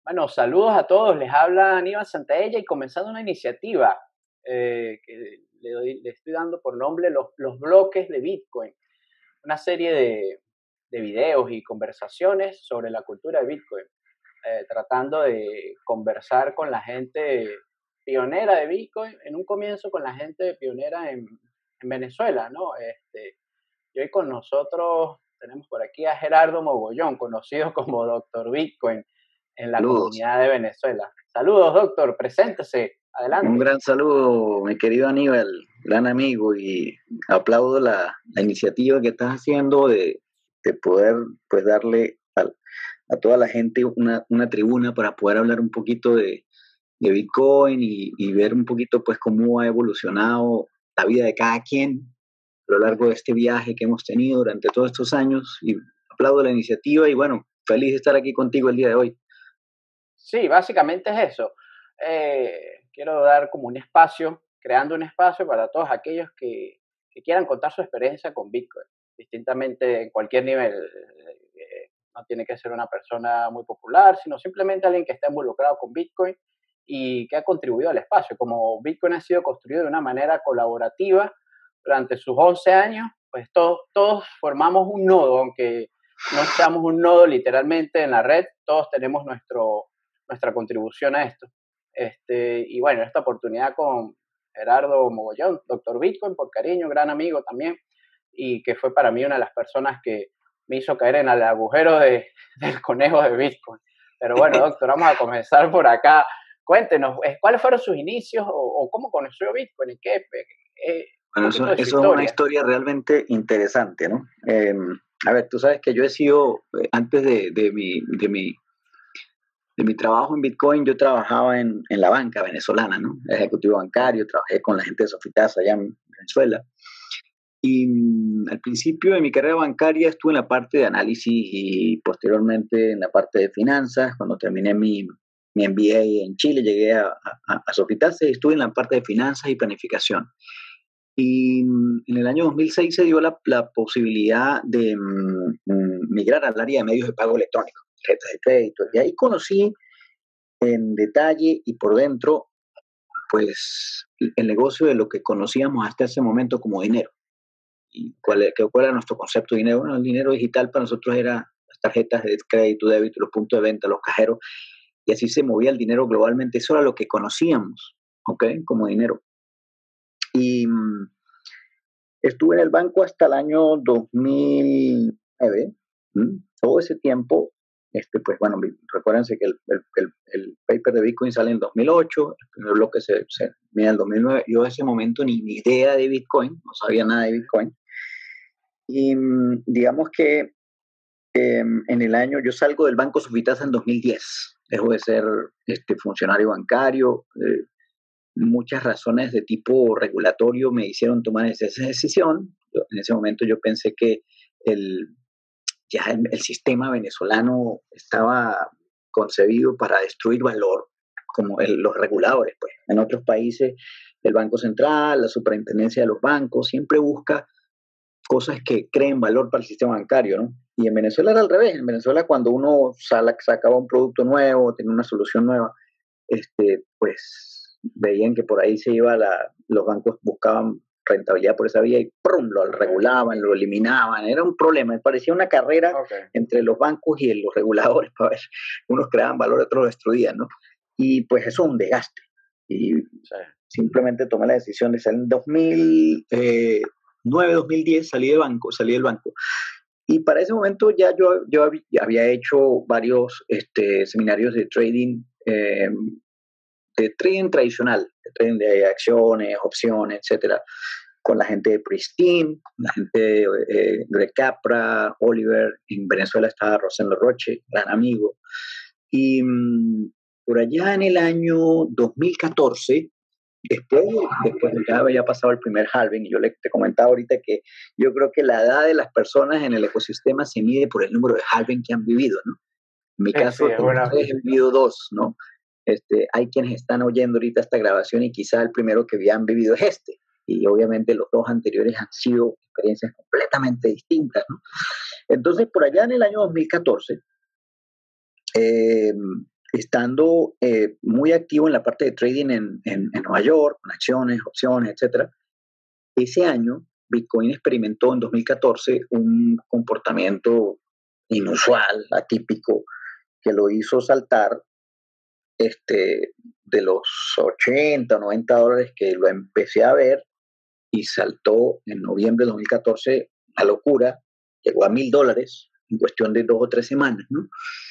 Bueno, saludos a todos. Les habla Aníbal Santaella y comenzando una iniciativa que le estoy dando por nombre los bloques de Bitcoin. Una serie de videos y conversaciones sobre la cultura de Bitcoin, tratando de conversar con la gente pionera de Bitcoin, en un comienzo con la gente pionera en Venezuela, ¿no? Y hoy con nosotros tenemos por aquí a Gerardo Mogollón, conocido como Doctor Bitcoin en la Saludos. comunidad de Venezuela. Saludos, doctor, preséntese, Un adelante. gran saludo, mi querido Aníbal, gran amigo, y aplaudo la iniciativa que estás haciendo de poder pues darle a toda la gente una tribuna para poder hablar un poquito de Bitcoin y ver un poquito pues cómo ha evolucionado la vida de cada quien a lo largo de este viaje que hemos tenido durante todos estos años. Y aplaudo la iniciativa y bueno, feliz de estar aquí contigo el día de hoy. Sí, básicamente es eso. Quiero dar como un espacio, creando un espacio para todos aquellos que quieran contar su experiencia con Bitcoin, distintamente en cualquier nivel. No tiene que ser una persona muy popular, sino simplemente alguien que está involucrado con Bitcoin y que ha contribuido al espacio. Como Bitcoin ha sido construido de una manera colaborativa durante sus 11 años, pues todos formamos un nodo, aunque no seamos un nodo literalmente en la red, todos tenemos nuestra contribución a esto. Y bueno, esta oportunidad con Gerardo Mogollón, doctor Bitcoin, por cariño, gran amigo también, y que fue para mí una de las personas que me hizo caer en el agujero del conejo de Bitcoin. Pero bueno, doctor, vamos a comenzar por acá. Cuéntenos, ¿cuáles fueron sus inicios o cómo conoció Bitcoin? ¿Y qué? Un Bueno, poquito de su eso es una historia. historia realmente interesante, ¿no? A ver, tú sabes que yo he sido, antes de mi trabajo en Bitcoin, yo trabajaba en la banca venezolana, ¿no? Ejecutivo bancario, trabajé con la gente de Sofitasa allá en Venezuela. Y al principio de mi carrera bancaria estuve en la parte de análisis y posteriormente en la parte de finanzas. Cuando terminé mi MBA en Chile, llegué a Sofitasa y estuve en la parte de finanzas y planificación. Y en el año 2006 se dio la posibilidad de migrar al área de medios de pago electrónicos, tarjetas de crédito. Y ahí conocí en detalle y por dentro, pues, el negocio de lo que conocíamos hasta ese momento como dinero. ¿Y cuál era nuestro concepto de dinero? Bueno, el dinero digital para nosotros era las tarjetas de crédito, débito, los puntos de venta, los cajeros, y así se movía el dinero globalmente. Eso era lo que conocíamos, ¿ok? Como dinero. Y estuve en el banco hasta el año 2009. Todo ese tiempo, pues bueno, recuérdense que el paper de Bitcoin sale en 2008, el primer bloque se mide en el 2009. Yo en ese momento ni idea de Bitcoin, no sabía nada de Bitcoin. Y digamos que en el año, yo salgo del Banco Sufitasa en 2010, dejo de ser funcionario bancario. Muchas razones de tipo regulatorio me hicieron tomar esa decisión. En ese momento yo pensé que el, ya el sistema venezolano estaba concebido para destruir valor, como los reguladores. Pues. En otros países, el Banco Central, la superintendencia de los bancos, siempre busca cosas que creen valor para el sistema bancario, ¿no? Y en Venezuela era al revés. En Venezuela, cuando uno sacaba un producto nuevo, tenía una solución nueva, pues veían que por ahí los bancos buscaban rentabilidad por esa vía y ¡prum! Lo regulaban, lo eliminaban. Era un problema. Parecía una carrera Ok, entre los bancos y los reguladores para ver. Unos creaban valor, otros lo destruían, ¿no? Y pues eso es un desgaste. Y sí. simplemente tomé la decisión de salir en 2009, 2010, salí del banco. Y para ese momento ya yo había hecho varios seminarios de trading tradicional, de trading de acciones, opciones, etcétera, con la gente de Pristine, la gente de Capra, Oliver. En Venezuela estaba Rosendo Roche, gran amigo. Y por allá en el año 2014, después de ya había pasado el primer halving, y te comentaba ahorita que yo creo que la edad de las personas en el ecosistema se mide por el número de halving que han vivido, ¿no? En mi Sí, sí, caso, es tengo una, tres, he vivido dos, ¿no? Hay quienes están oyendo ahorita esta grabación y quizá el primero que han vivido es este. Y obviamente los dos anteriores han sido experiencias completamente distintas, ¿no? Entonces, por allá en el año 2014, eh, estando muy activo en la parte de trading en Nueva York, con acciones, opciones, etcétera, ese año Bitcoin experimentó en 2014 un comportamiento inusual, atípico, que lo hizo saltar de los 80 o 90 dólares que lo empecé a ver y saltó en noviembre de 2014 a locura, llegó a $1,000 en cuestión de 2 o 3 semanas, ¿no?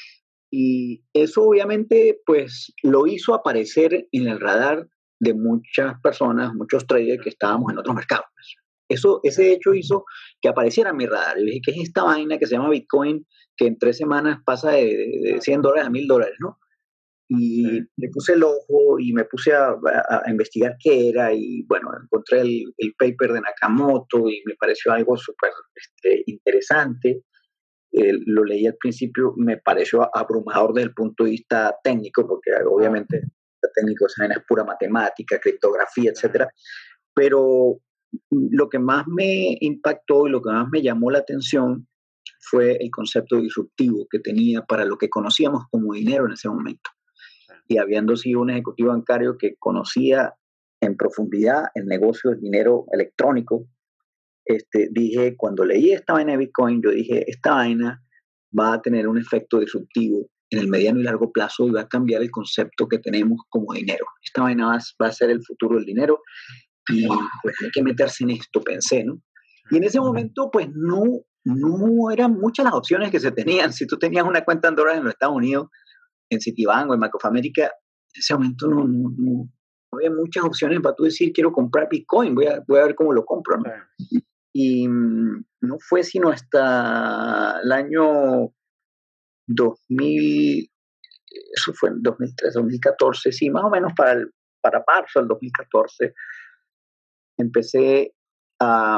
Y eso obviamente pues lo hizo aparecer en el radar de muchas personas, muchos traders que estábamos en otros mercados. Ese hecho hizo que apareciera en mi radar. Yo dije, ¿qué es esta vaina que se llama Bitcoin que en 3 semanas pasa de $100 a $1,000, ¿no? Y le puse el ojo y me puse a investigar qué era y bueno, encontré el paper de Nakamoto y me pareció algo súper interesante. Lo leí al principio, me pareció abrumador desde el punto de vista técnico, porque obviamente el técnico es pura matemática, criptografía, etcétera. Pero lo que más me impactó y lo que más me llamó la atención fue el concepto disruptivo que tenía para lo que conocíamos como dinero en ese momento. Y habiendo sido un ejecutivo bancario que conocía en profundidad el negocio del dinero electrónico, dije, cuando leí esta vaina de Bitcoin, yo dije, esta vaina va a tener un efecto disruptivo en el mediano y largo plazo y va a cambiar el concepto que tenemos como dinero. Esta vaina va a ser el futuro del dinero y pues hay que meterse en esto, pensé, ¿no? Y en ese momento, pues no eran muchas las opciones que se tenían. Si tú tenías una cuenta en dólares en los Estados Unidos, en Citibank o en Bank of America, en ese momento no había muchas opciones para tú decir, quiero comprar Bitcoin, voy a ver cómo lo compro, ¿no? Y no fue sino hasta el año 2000, eso fue en 2013, 2014, sí, más o menos para marzo del 2014, empecé a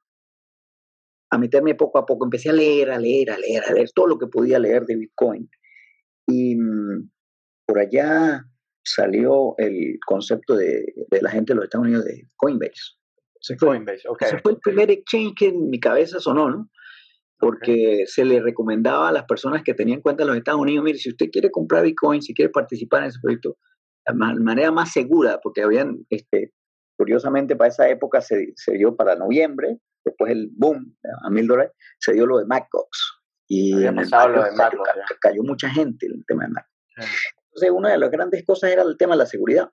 meterme poco a poco, empecé a leer todo lo que podía leer de Bitcoin. Y por allá salió el concepto de la gente de los Estados Unidos de Coinbase. Coinbase, okay. Ese fue el primer exchange que en mi cabeza sonó, ¿no? Porque se le recomendaba a las personas que tenían cuenta en los Estados Unidos, mire, si usted quiere comprar Bitcoin, si quiere participar en ese proyecto, la manera más segura, porque habían, curiosamente para esa época se dio para noviembre, después el boom a $1,000, se dio lo de Mt. Gox. Y había pasado lo de Mt. Gox, cayó mucha gente en el tema de Mt. Entonces, una de las grandes cosas era el tema de la seguridad.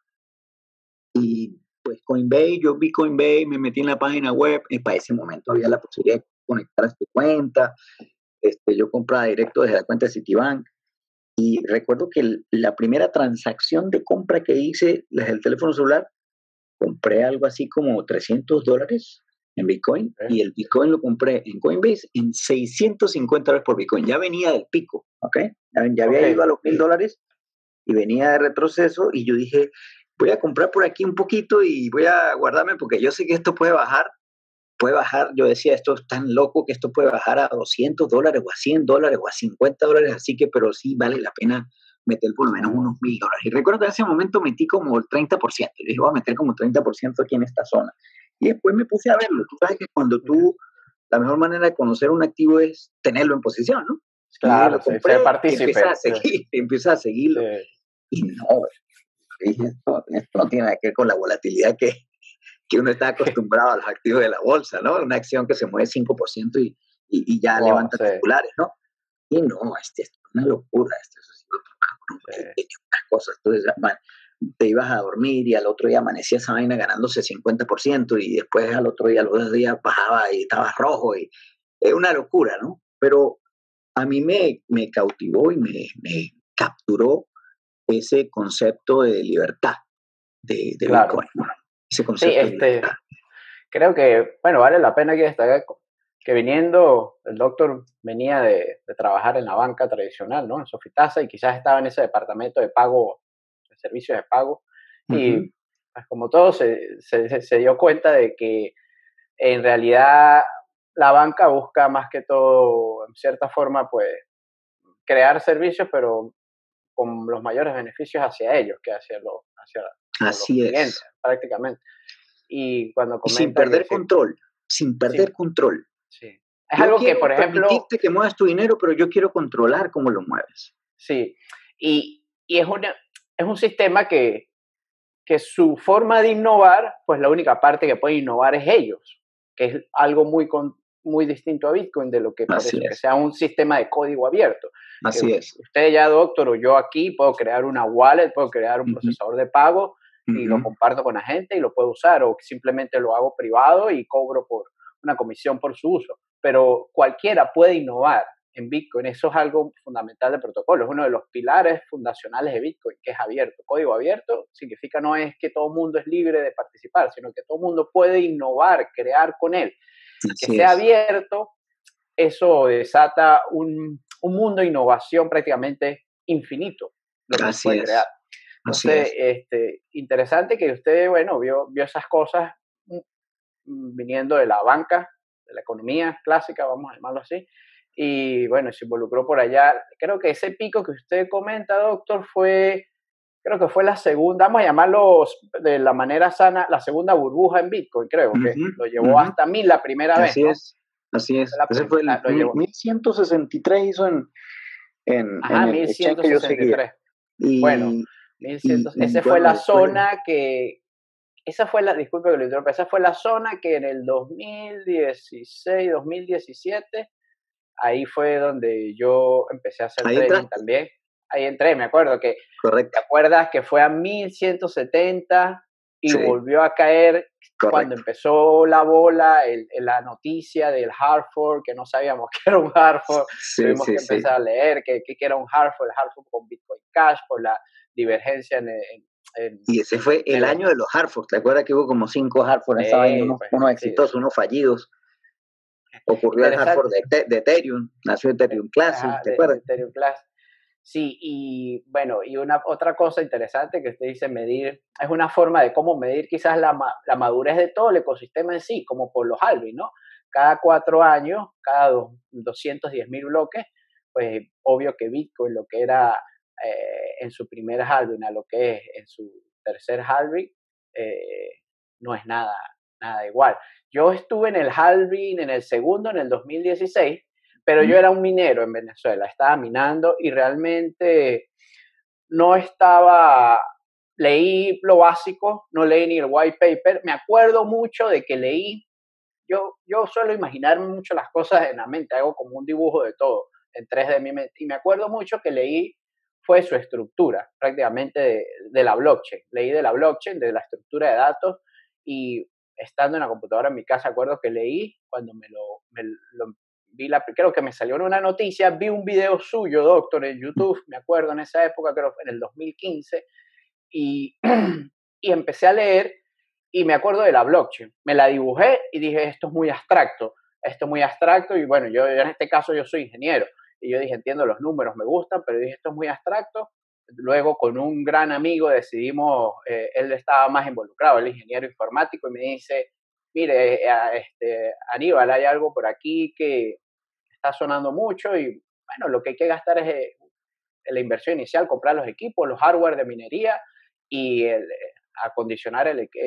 Y pues Coinbase, yo vi Coinbase, me metí en la página web, y para ese momento había la posibilidad de conectar a tu cuenta. Yo compraba directo desde la cuenta de Citibank. Y recuerdo que la primera transacción de compra que hice desde el teléfono celular, compré algo así como $300 en Bitcoin, y el Bitcoin lo compré en Coinbase en $650 por Bitcoin. Ya venía del pico, ¿ok? Ya había ido a los $1,000 y venía de retroceso, y yo dije, voy a comprar por aquí un poquito y voy a guardarme porque yo sé que esto puede bajar. Yo decía, esto es tan loco que esto puede bajar a $200 o a $100 o a $50, así que, pero sí vale la pena meter por lo menos unos $1,000. Y recuerdo que en ese momento metí como el 30%. Yo dije, voy a meter como 30% aquí en esta zona. Y después me puse a verlo. Tú sabes que la mejor manera de conocer un activo es tenerlo en posición, ¿no? Claro, lo compré, ser partícipe. Empieza a seguirlo. Sí. Y no, dije, esto no tiene nada que ver con la volatilidad que uno está acostumbrado a los activos de la bolsa, ¿no? Una acción que se mueve 5% y ya levanta titulares, ¿no? Y no, es una locura, unas cosas. Entonces, te ibas a dormir y al otro día amanecía esa vaina ganándose 50% y después al otro día, los 2 días bajaba y estaba rojo y es una locura, ¿no? Pero a mí me cautivó y me capturó ese concepto de libertad de Bitcoin, ¿no? Ese concepto sí, creo que, bueno, vale la pena que destacar que viniendo, el doctor venía de trabajar en la banca tradicional, ¿no? En Sofitasa, y quizás estaba en ese departamento de pago, de servicios de pago, y pues, como todo se dio cuenta de que en realidad la banca busca más que todo, en cierta forma, pues, crear servicios, pero con los mayores beneficios hacia ellos que hacia los clientes, prácticamente. Y cuando comenta sin perder control, control. Sí. Es algo que, por ejemplo, permitirte que muevas tu dinero, pero yo quiero controlar cómo lo mueves. Sí. Y y es un sistema que su forma de innovar, pues la única parte que pueden innovar es ellos, que es algo muy distinto a Bitcoin, de lo que por Así eso que es, sea un sistema de código abierto. Que así es. usted ya, doctor, o yo aquí, puedo crear una wallet, puedo crear un Ujú, procesador de pago y lo ujú. comparto con la gente y lo puedo usar, o simplemente lo hago privado y cobro por una comisión por su uso. Pero cualquiera puede innovar en Bitcoin. Eso es algo fundamental del protocolo, es uno de los pilares fundacionales de Bitcoin, que es abierto. Código abierto significa no es que todo el mundo es libre de participar, sino que todo el mundo puede innovar, crear con él. Que Así sea es, abierto, eso desata un mundo de innovación prácticamente infinito, lo que se así puede crear. es, así Entonces, es. interesante que usted, bueno, vio esas cosas viniendo de la banca, de la economía clásica, vamos a llamarlo así, y bueno, se involucró por allá. Creo que ese pico que usted comenta, doctor, creo que fue la segunda, vamos a llamarlo de la manera sana, la segunda burbuja en Bitcoin, creo que Ujú, lo llevó ujú. hasta 1000 la primera vez, Así ¿no? es, así Fue es. la Ese fue primera, el lo llevó, 1163 hizo en ajá, el exchange que yo seguía. 1163. Bueno, Y, 1100, y esa fue bueno, la después, zona que, esa fue la, disculpe que lo interrumpa, esa fue la zona que en el 2016, 2017, ahí fue donde yo empecé a hacer ahí trading entraste, también. Ahí entré, me acuerdo que, correcto. ¿te acuerdas que fue a 1170 y Sí, volvió a caer cuando correcto. empezó la bola, la noticia del hard fork, que no sabíamos que era un hard fork, Sí, tuvimos sí, que sí. empezar a leer que era un hard fork con Bitcoin Cash por la divergencia en, Y ese fue en el el... año de los Hartford. ¿Te acuerdas que hubo como 5 Hartford en esa vaina? Unos, Pues unos sí, exitosos, unos fallidos. Ocurrió el Hartford interesante. de Ethereum, nació Ethereum Classic, Ajá, ¿te acuerdas? de Ethereum Class. Sí, y bueno, y una otra cosa interesante que usted dice medir, es una forma de cómo medir quizás la madurez de todo el ecosistema en sí, como por los halving, ¿no? Cada 4 años, cada 210.000 bloques, pues obvio que Bitcoin, lo que era en su primer halving a lo que es en su tercer halving, eh, no es nada igual. Yo estuve en el halving, en el segundo, en el 2016, pero yo ¿Mm? era un minero en Venezuela, estaba minando y realmente no estaba, leí lo básico, no leí ni el white paper, me acuerdo mucho de que leí, yo suelo imaginar mucho las cosas en la mente, hago como un dibujo de todo en 3D en mi mente, y me acuerdo mucho que leí fue su estructura prácticamente de la blockchain, leí de la blockchain, de la estructura de datos, y estando en la computadora en mi casa, acuerdo que leí cuando me lo vi, creo que me salió en una noticia, vi un video suyo, doctor, en YouTube, me acuerdo en esa época, creo en el 2015, y, y empecé a leer y me acuerdo de la blockchain. Me la dibujé y dije, esto es muy abstracto y bueno, yo en este caso yo soy ingeniero y yo dije, entiendo los números, me gustan, pero dije, esto es muy abstracto. Luego con un gran amigo decidimos, él estaba más involucrado, el ingeniero informático, y me dice, mire, Aníbal, hay algo por aquí que está sonando mucho y bueno, lo que hay que gastar es la inversión inicial, comprar los equipos, los hardware de minería y acondicionar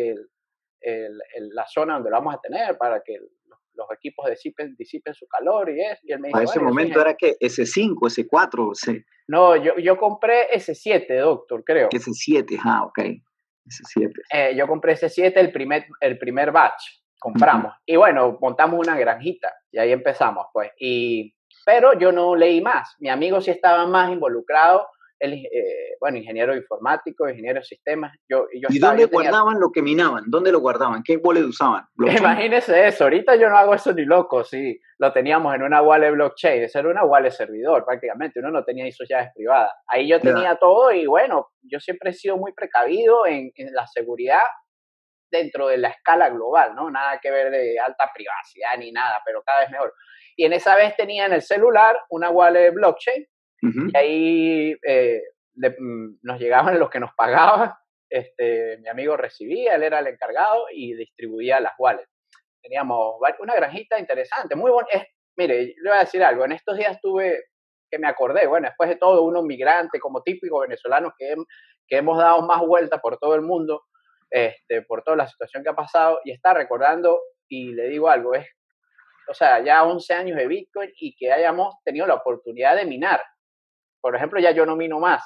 la zona donde lo vamos a tener para que los equipos disipen su calor y eso. Y él me A dice, ese bueno, yo soy momento ingeniero. era que S5, S4, No, yo compré S7, doctor, creo. S7, ah, ok, S7. Yo compré S7, el primer batch, Ujú. compramos. Y bueno, montamos una granjita y ahí empezamos, pues. Pero yo no leí más. Mi amigo sí estaba más involucrado. Él, bueno, ingeniero informático, ingeniero de sistemas. ¿Y dónde Yo tenía. guardaban lo que minaban? ¿Dónde lo guardaban? ¿Qué wallet usaban? ¿Blockchain? Imagínese eso, ahorita yo no hago eso ni loco, sí, lo teníamos en una wallet blockchain, eso era una wallet servidor prácticamente, uno no tenía ahí sus llaves privadas. Ahí yo Ya. tenía todo y bueno, yo siempre he sido muy precavido en la seguridad dentro de la escala global, ¿no? Nada que ver de alta privacidad ni nada, pero cada vez mejor. Y en esa vez tenía en el celular una wallet blockchain Ujú. y ahí nos llegaban los que nos pagaban, mi amigo recibía, él era el encargado y distribuía las wallets. Teníamos una granjita interesante, muy bonita. Mire, le voy a decir algo, en estos días tuve, que me acordé, bueno, después de todo, uno migrante, como típico venezolano, que hemos dado más vueltas por todo el mundo, por toda la situación que ha pasado, y está recordando, y le digo algo, o sea, ya 11 años de Bitcoin y que hayamos tenido la oportunidad de minar. Por ejemplo, ya yo no mino más,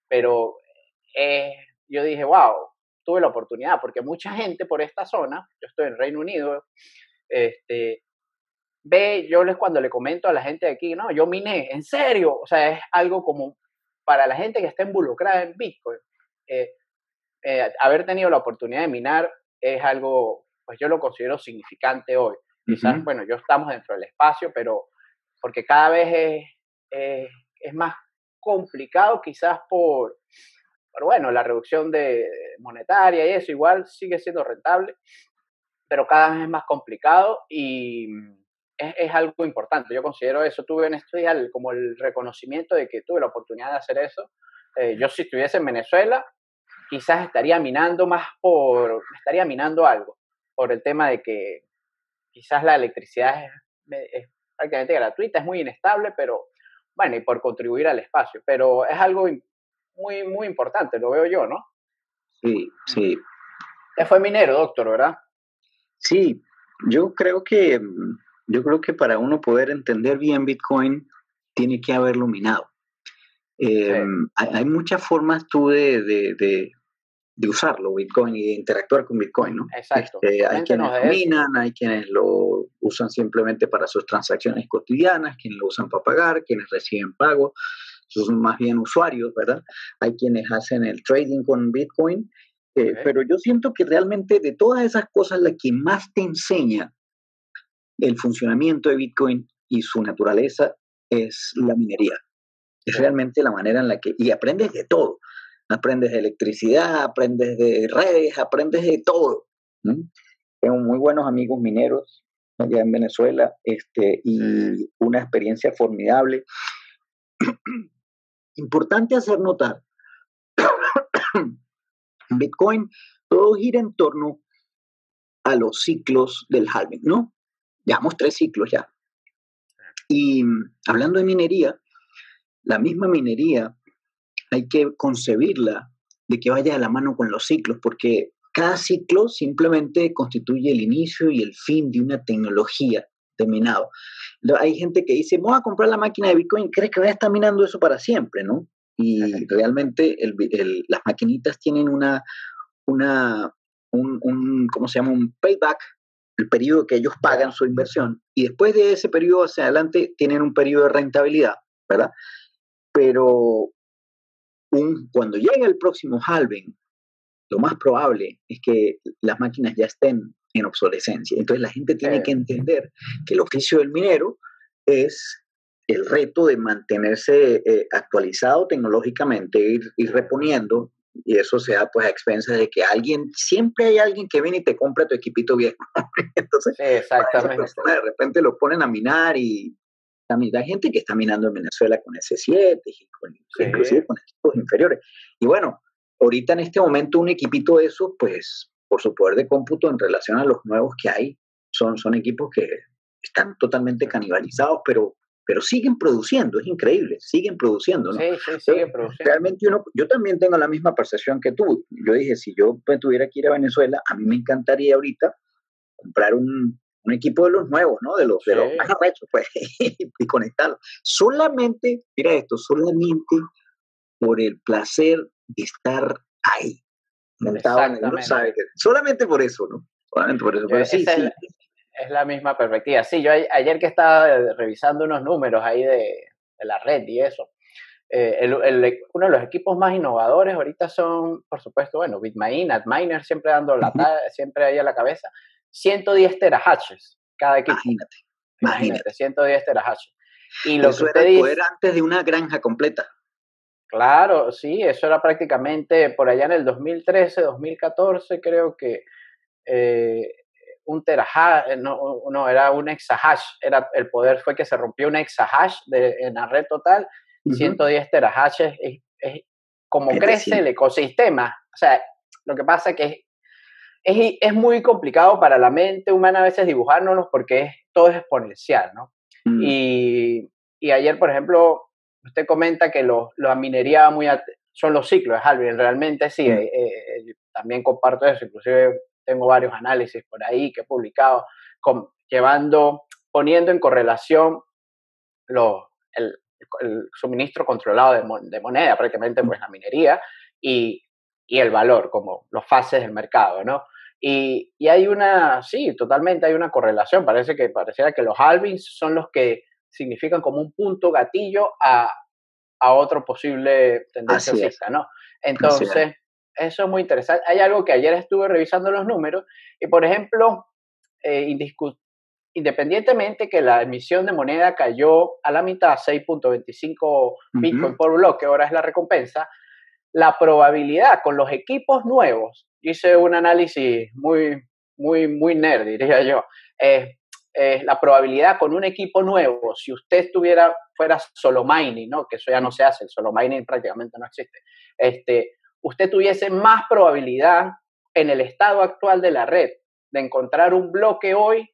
pero eh, yo dije, wow, tuve la oportunidad, porque mucha gente por esta zona, yo estoy en Reino Unido, este, cuando le comento a la gente de aquí, no, yo miné, en serio, o sea, es algo como para la gente que está involucrada en Bitcoin, eh, haber tenido la oportunidad de minar es algo, pues yo lo considero significante hoy. Quizás, Ujú. bueno, yo estamos dentro del espacio, pero porque cada vez es más complicado, quizás bueno, la reducción monetaria y eso, igual sigue siendo rentable, pero cada vez es más complicado y es algo importante. Yo considero eso, tuve en estos días como el reconocimiento de que tuve la oportunidad de hacer eso. Yo si estuviese en Venezuela, quizás estaría minando algo, por el tema de que quizás la electricidad es prácticamente gratuita, es muy inestable, pero bueno, y por contribuir al espacio, pero es algo muy, muy importante, lo veo yo, ¿no? Sí, sí, Usted fue minero, doctor, ¿verdad? sí. Yo creo que, yo creo que para uno poder entender bien Bitcoin, tiene que haberlo minado. Sí, Hay muchas formas tú de usarlo, Bitcoin, y de interactuar con Bitcoin, ¿no? exacto. Hay quienes Coméntenos lo de eso. minan, hay quienes lo usan simplemente para sus transacciones cotidianas, quienes lo usan para pagar, quienes reciben pago, esos son más bien usuarios, ¿verdad? Hay quienes hacen el trading con Bitcoin, Ok, pero yo siento que realmente de todas esas cosas, la que más te enseña el funcionamiento de Bitcoin y su naturaleza es la minería. Es sí, realmente la manera en la que, y aprendes de todo. Aprendes de electricidad, aprendes de redes, aprendes de todo. ¿No? Tengo muy buenos amigos mineros allá en Venezuela, sí, y una experiencia formidable. Importante hacer notar, en Bitcoin todo gira en torno a los ciclos del halving, ¿no? Llevamos 3 ciclos ya. Y hablando de minería, la misma minería hay que concebirla de que vaya de la mano con los ciclos, porque cada ciclo simplemente constituye el inicio y el fin de una tecnología de minado. Hay gente que dice, voy a comprar la máquina de Bitcoin, ¿crees que voy a estar minando eso para siempre, no? Y realmente las maquinitas tienen una ¿cómo se llama? Un payback, el periodo que ellos pagan ya, su inversión, y después de ese periodo hacia adelante tienen un periodo de rentabilidad, ¿verdad? Pero cuando llegue el próximo halving, lo más probable es que las máquinas ya estén en obsolescencia. Entonces la gente tiene que entender que el oficio del minero es el reto de mantenerse actualizado tecnológicamente, ir reponiendo, y eso se da pues a expensas de que siempre hay alguien que viene y te compra tu equipito viejo. Entonces, sí, para esa exactamente. persona de repente lo ponen a minar, y también hay gente que está minando en Venezuela con S7, Sí, inclusive con equipos inferiores. Y bueno, ahorita en este momento un equipito de esos, pues por su poder de cómputo en relación a los nuevos que hay, son equipos que están totalmente sí, canibalizados, pero siguen produciendo, es increíble, siguen produciendo, ¿no? sí, sí, sigue Entonces, produciendo. realmente yo también tengo la misma percepción que tú. Yo dije, si yo pues, tuviera que ir a Venezuela, a mí me encantaría ahorita comprar un equipo de los nuevos, ¿no? De Sí, los más arrechos, pues, y conectarlo. Solamente, mira esto, solamente por el placer de estar ahí, montado en el, uno sabe exactamente. que, solamente por eso, ¿no? Solamente por eso, pero sí, Esa sí. es la misma perspectiva. Sí, yo ayer que estaba revisando unos números ahí de la red y eso, uno de los equipos más innovadores ahorita son, por supuesto, bueno, Bitmain, Antminer, siempre dando Ujú. siempre ahí a la cabeza, 110 terahashes cada equipo. Imagínate, Imagínate, imagínate. 110 terahashes. Y lo que Eso era usted el poder dice, antes de una granja completa. claro, sí, eso era prácticamente por allá en el 2013, 2014, creo que eh, un terahash, no, era un exahash, el poder fue que se rompió un exahash en la red total, Ujú. 110 terahashes, es como Es crece decir, el ecosistema, o sea, lo que pasa es que es muy complicado para la mente humana a veces dibujárnoslos porque todo es exponencial, ¿no? mm, Y ayer, por ejemplo, usted comenta que la minería son los ciclos de Halving, realmente sí, mm, también comparto eso, inclusive tengo varios análisis por ahí que he publicado, poniendo en correlación los, el suministro controlado de moneda, prácticamente pues la minería y, y el valor, como los fases del mercado, ¿no? Y hay una, sí, totalmente hay una correlación. Pareciera que los halvings son los que significan como un punto gatillo a otro posible tendencia Así es, alcista, ¿no? así es. Entonces, eso es muy interesante. Hay algo que ayer estuve revisando los números y, por ejemplo, eh, independientemente que la emisión de moneda cayó a la mitad, 6.25 Bitcoin Ujú. por bloque, ahora es la recompensa, la probabilidad con los equipos nuevos, hice un análisis muy nerd, diría yo, la probabilidad con un equipo nuevo, si usted fuera solo mining, ¿no? Que eso ya no se hace, el solo mining prácticamente no existe, usted tuviese más probabilidad en el estado actual de la red de encontrar un bloque hoy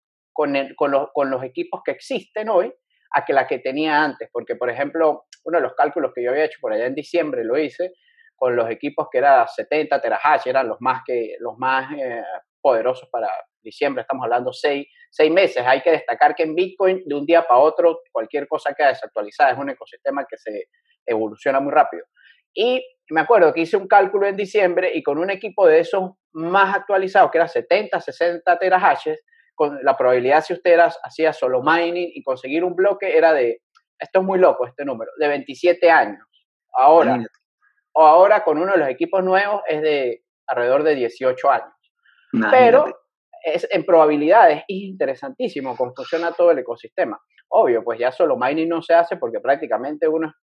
con los equipos que existen hoy a que la que tenía antes. Porque, por ejemplo, uno de los cálculos que yo había hecho por allá en diciembre lo hice con los equipos que eran 70 terahash, eran los más poderosos para diciembre, estamos hablando 6 meses. Hay que destacar que en Bitcoin de un día para otro cualquier cosa queda desactualizada, es un ecosistema que se evoluciona muy rápido. Y me acuerdo que hice un cálculo en diciembre y con un equipo de esos más actualizados, que era 70, 60 terahashes, con la probabilidad si usted hacía solo mining y conseguir un bloque era esto es muy loco este número, de 27 años. Ahora, Imagínate, o ahora con uno de los equipos nuevos es de alrededor de 18 años. imagínate. Pero en probabilidades es interesantísimo cómo funciona todo el ecosistema. Obvio, pues ya solo mining no se hace porque prácticamente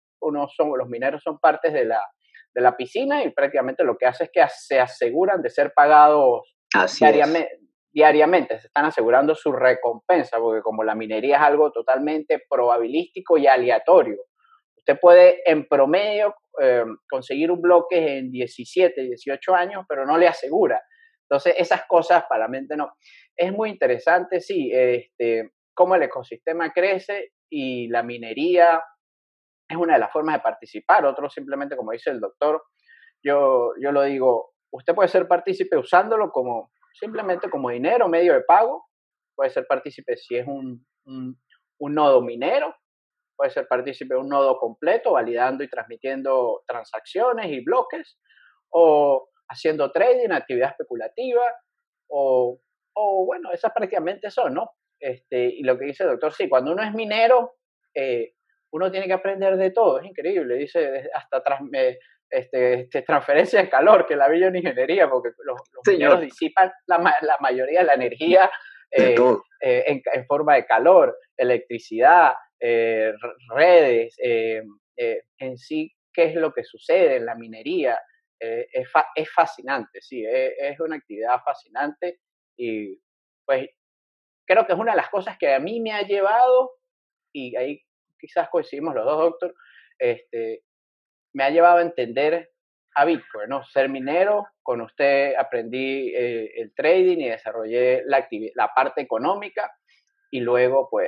los mineros son partes de la piscina y prácticamente lo que hace es que se aseguran de ser pagados Así es. diariamente, diariamente, se están asegurando su recompensa, porque como la minería es algo totalmente probabilístico y aleatorio, usted puede en promedio conseguir un bloque en 17, 18 años, pero no le asegura. Entonces, esas cosas para la mente no. Es muy interesante, sí, cómo el ecosistema crece y la minería es una de las formas de participar. Otro simplemente, como dice el doctor, yo lo digo, usted puede ser partícipe usándolo como simplemente como dinero, medio de pago. Puede ser partícipe si es un nodo minero, puede ser partícipe de un nodo completo, validando y transmitiendo transacciones y bloques, o haciendo trading, actividad especulativa, o, bueno, esas prácticamente son, ¿no? Y lo que dice el doctor, sí, cuando uno es minero, uno tiene que aprender de todo, es increíble, dice, hasta transferencia de calor, que la vi yo en ingeniería, porque los mineros Señor, disipan la mayoría de la energía de todo. en forma de calor, electricidad, redes, en sí, qué es lo que sucede en la minería. Es fascinante, sí, es una actividad fascinante y pues creo que es una de las cosas que a mí me ha llevado, y ahí quizás coincidimos los dos, doctor, este, me ha llevado a entender a Bitcoin, ¿no? Ser minero, con usted aprendí el trading y desarrollé la parte económica y luego pues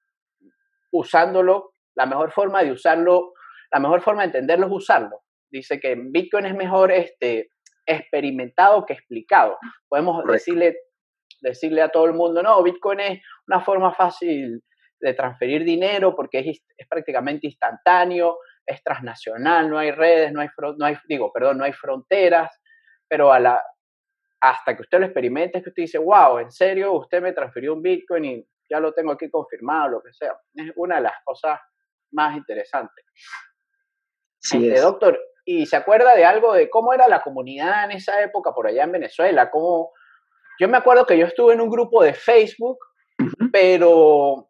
usándolo, la mejor forma de usarlo, la mejor forma de entenderlo es usarlo. Dice que Bitcoin es mejor experimentado que explicado. Podemos Correcto. decirle a todo el mundo, no, Bitcoin es una forma fácil de transferir dinero porque es prácticamente instantáneo, es transnacional, no hay redes, no hay fronteras, pero hasta que usted lo experimente es que usted dice, wow, en serio, usted me transfirió un Bitcoin y ya lo tengo aquí confirmado, lo que sea. Es una de las cosas más interesantes. Sí es. Doctor, ¿y se acuerda de algo de cómo era la comunidad en esa época por allá en Venezuela? Yo me acuerdo que yo estuve en un grupo de Facebook, Ujú. pero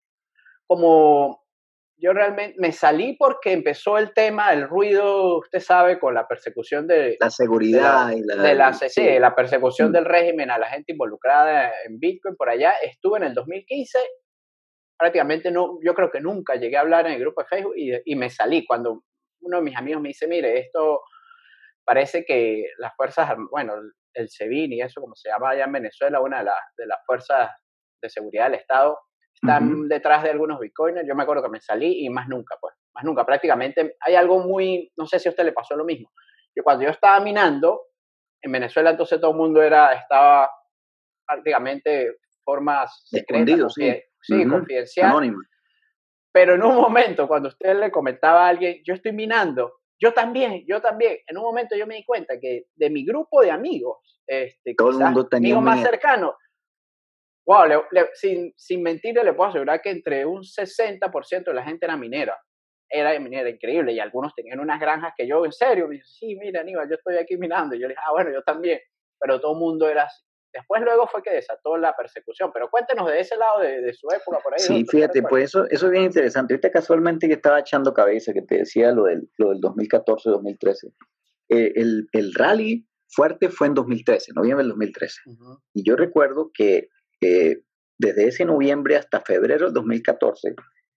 como yo realmente me salí porque empezó el tema, el ruido, usted sabe, con la persecución La de seguridad y sí, sí. la persecución Mm. del régimen a la gente involucrada en Bitcoin por allá. Estuve en el 2015, prácticamente no, yo creo que nunca llegué a hablar en el grupo de Facebook y me salí cuando uno de mis amigos me dice, mire, esto parece que las bueno, el SEBIN y eso como se llama allá en Venezuela, una de las fuerzas de seguridad del Estado, Ujú. están detrás de algunos bitcoiners. Yo me acuerdo que me salí y más nunca, pues, más nunca. Prácticamente hay algo muy, no sé si a usted le pasó lo mismo. Que cuando yo estaba minando en Venezuela, entonces todo el mundo estaba prácticamente forma secreta, Escondido, sí. sí, Ujú. confidencial. Anónimo. Pero en un momento, cuando usted le comentaba a alguien, yo estoy minando, yo también, en un momento yo me di cuenta que de mi grupo de amigos, Todo el quizás mundo tenía amigos un más minero. cercanos, wow, sin mentirle, le puedo asegurar que entre un 60% de la gente era minera, increíble, y algunos tenían unas granjas que yo, en serio, me dicen, sí, mira, Aníbal, yo estoy aquí minando, y yo le dije, bueno, yo también, pero todo el mundo era así. Después luego fue que desató la persecución, pero cuéntenos de ese lado de su época por ahí, Sí, doctor, ¿qué fíjate, recuerda? pues eso es bien interesante. Ahorita casualmente que estaba echando cabeza, que te decía lo del 2014-2013. El rally fuerte fue en 2013, noviembre del 2013. Ujú. Y yo recuerdo que desde ese noviembre hasta febrero del 2014,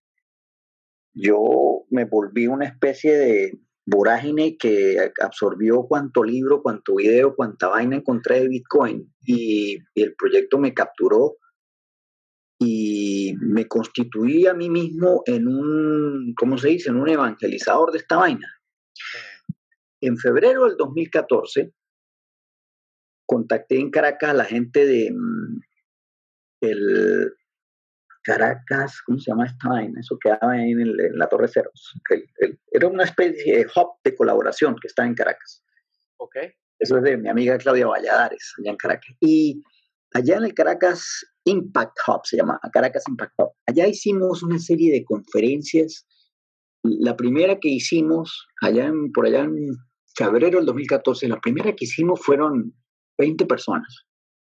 yo me volví una especie de vorágine que absorbió cuanto libro, cuanto video, cuanta vaina encontré de Bitcoin y el proyecto me capturó y me constituí a mí mismo en un, ¿cómo se dice?, en un evangelizador de esta vaina. En febrero del 2014 contacté en Caracas a la gente de el Caracas, ¿cómo se llama esta vaina? Eso quedaba ahí en la Torre Ceros. Era una especie de hub de colaboración que está en Caracas. Ok. Eso es de mi amiga Claudia Valladares, allá en Caracas. Y allá en el Caracas Impact Hub, se llama Caracas Impact Hub. Allá hicimos una serie de conferencias. La primera que hicimos, por allá en febrero del 2014, la primera que hicimos fueron 20 personas.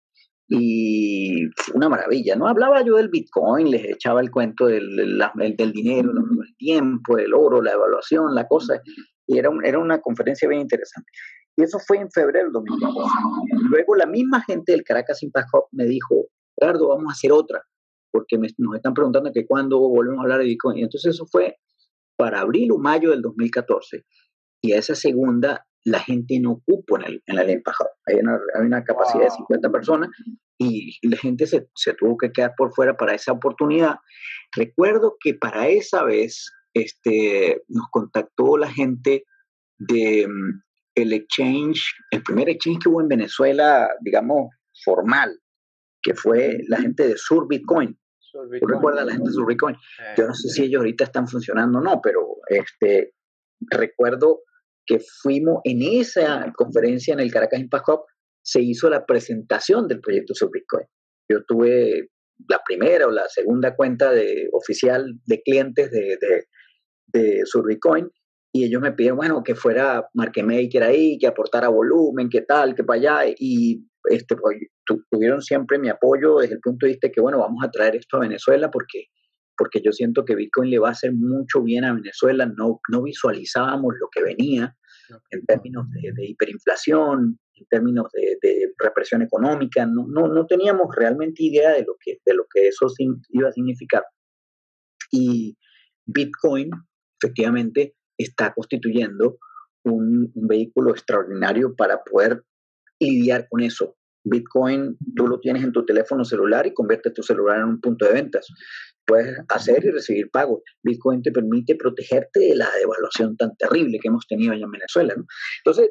Y fue una maravilla, ¿no? Hablaba yo del Bitcoin, les echaba el cuento del dinero, el tiempo, el oro, la evaluación, la cosa, y era una conferencia bien interesante. Y eso fue en febrero del 2014. Luego la misma gente del Caracas Impact Hub me dijo, Gerardo, vamos a hacer otra, porque nos están preguntando que cuándo volvemos a hablar de Bitcoin. Y entonces eso fue para abril o mayo del 2014. Y a esa segunda la gente no cupo en el Impact Hub. Hay una capacidad de Wow. 50 personas y la gente se tuvo que quedar por fuera para esa oportunidad. Recuerdo que para esa vez nos contactó la gente de el exchange, el primer exchange que hubo en Venezuela, digamos, formal, que fue la gente de Sur Bitcoin. Sur ¿Tú Bitcoin. recuerdas a la gente de Sur Bitcoin? Yo no sé si ellos ahorita están funcionando o no, pero recuerdo que fuimos en esa conferencia en el Caracas Impact Hub, se hizo la presentación del proyecto Sur Bitcoin. Yo tuve la primera o la segunda cuenta oficial de clientes de Sur Bitcoin y ellos me pidieron, bueno, que fuera market maker ahí, que aportara volumen, que tal, que para allá, y pues, tuvieron siempre mi apoyo desde el punto de vista de que, bueno, vamos a traer esto a Venezuela porque yo siento que Bitcoin le va a hacer mucho bien a Venezuela, no visualizábamos lo que venía en términos de hiperinflación, en términos de represión económica, no teníamos realmente idea de lo que eso iba a significar. Y Bitcoin, efectivamente, está constituyendo un vehículo extraordinario para poder lidiar con eso. Bitcoin, tú lo tienes en tu teléfono celular y conviertes tu celular en un punto de ventas. Puedes hacer y recibir pagos. Bitcoin te permite protegerte de la devaluación tan terrible que hemos tenido allá en Venezuela, ¿no? Entonces,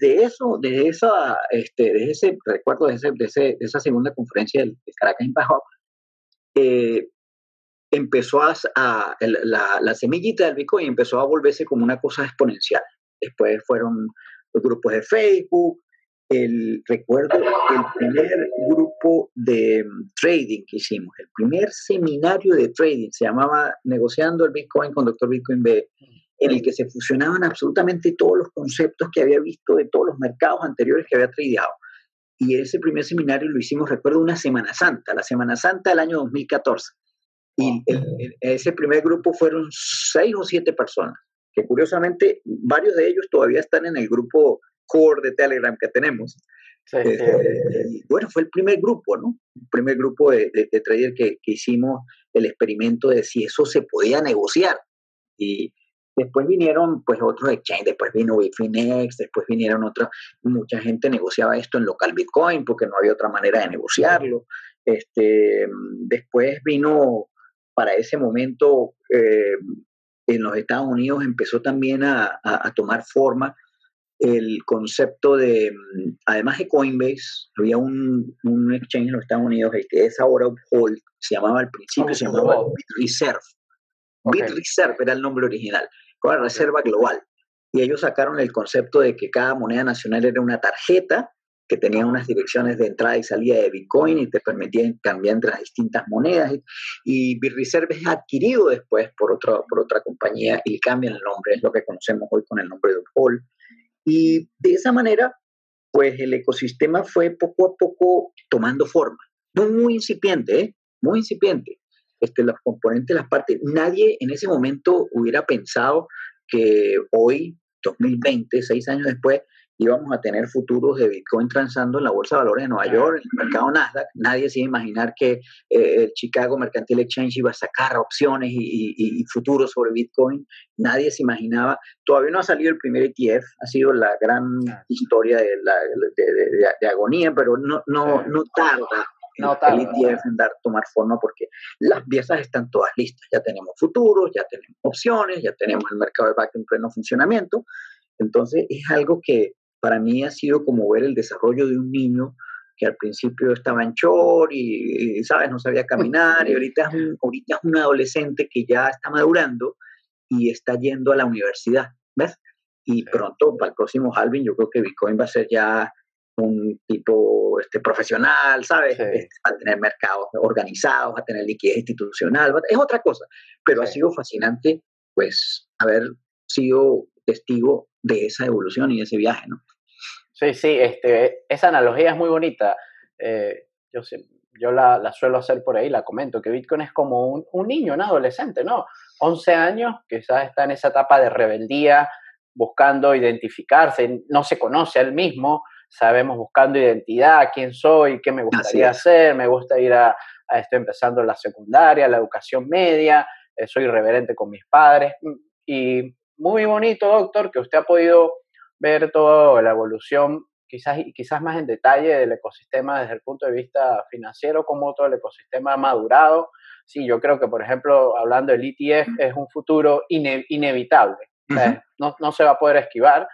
desde ese recuerdo, de esa segunda conferencia del Caracas Impact Hub, empezó la semillita del Bitcoin empezó a volverse como una cosa exponencial. Después fueron los grupos de Facebook. Recuerdo el primer grupo de trading que hicimos, el primer seminario de trading, se llamaba Negociando el Bitcoin con Dr. Bitcoin B, en el que se fusionaban absolutamente todos los conceptos que había visto de todos los mercados anteriores que había tradeado. Y ese primer seminario lo hicimos, recuerdo, una Semana Santa, la Semana Santa del año 2014. Y ese primer grupo fueron 6 o 7 personas, que curiosamente varios de ellos todavía están en el grupo core de Telegram que tenemos. Sí, sí. Y bueno, fue el primer grupo, ¿no? El primer grupo de trader que hicimos el experimento de si eso se podía negociar. Y después vinieron pues otros exchanges, después vino Bitfinex, después vinieron otros, mucha gente negociaba esto en local Bitcoin porque no había otra manera de negociarlo. Después vino para ese momento en los Estados Unidos empezó también a tomar forma el concepto de, además de Coinbase, había un exchange en los Estados Unidos, el que es ahora Uphold, se llamaba al principio, se llamaba BitReserve. Ok. BitReserve era el nombre original, con la Ok. Reserva Global. Y ellos sacaron el concepto de que cada moneda nacional era una tarjeta que tenía Ajá. unas direcciones de entrada y salida de Bitcoin y te permitían cambiar entre las distintas monedas. Y BitReserve es adquirido después por otra compañía y cambian el nombre, es lo que conocemos hoy con el nombre de Uphold. Y de esa manera, pues el ecosistema fue poco a poco tomando forma. No muy incipiente, ¿eh? Muy incipiente. Los componentes, las partes, nadie en ese momento hubiera pensado que hoy, 2020, 6 años después, íbamos a tener futuros de Bitcoin transando en la Bolsa de Valores de Nueva York, en el mercado Nasdaq. Nadie se iba a imaginar que el Chicago Mercantile Exchange iba a sacar opciones y futuros sobre Bitcoin. Nadie se imaginaba. Todavía no ha salido el primer ETF, ha sido la gran historia de agonía, pero no tarda No el tarda, sí. ETF en tomar forma porque las piezas están todas listas. Ya tenemos futuros, ya tenemos opciones, ya tenemos el mercado de back en pleno funcionamiento. Entonces es algo que para mí ha sido como ver el desarrollo de un niño que al principio estaba en short ¿sabes? No sabía caminar y ahorita es un adolescente que ya está madurando y está yendo a la universidad, ¿ves? Y Sí. pronto, para el próximo halving, yo creo que Bitcoin va a ser ya un tipo profesional, ¿sabes? Sí, Va a tener mercados organizados, va a tener liquidez institucional, es otra cosa, pero ha sí. sido fascinante, pues, haber sido testigo de esa evolución y de ese viaje, ¿no? Sí, sí, esa analogía es muy bonita. Eh, yo sí- yo la suelo hacer por ahí, la comento, que Bitcoin es como un niño, un adolescente, ¿no? 11 años, quizás está en esa etapa de rebeldía, buscando identificarse, no se conoce a él mismo, sabemos buscando identidad, quién soy, qué me Así gustaría es. hacer, me gusta ir estoy empezando la secundaria, la educación media, soy irreverente con mis padres. Y muy bonito, doctor, que usted ha podido ver toda la evolución, quizás más en detalle del ecosistema desde el punto de vista financiero, cómo todo el ecosistema ha madurado. Sí, yo creo que, por ejemplo, hablando del ETF, es un futuro inevitable. O Uh-huh, sea, no se va a poder esquivar,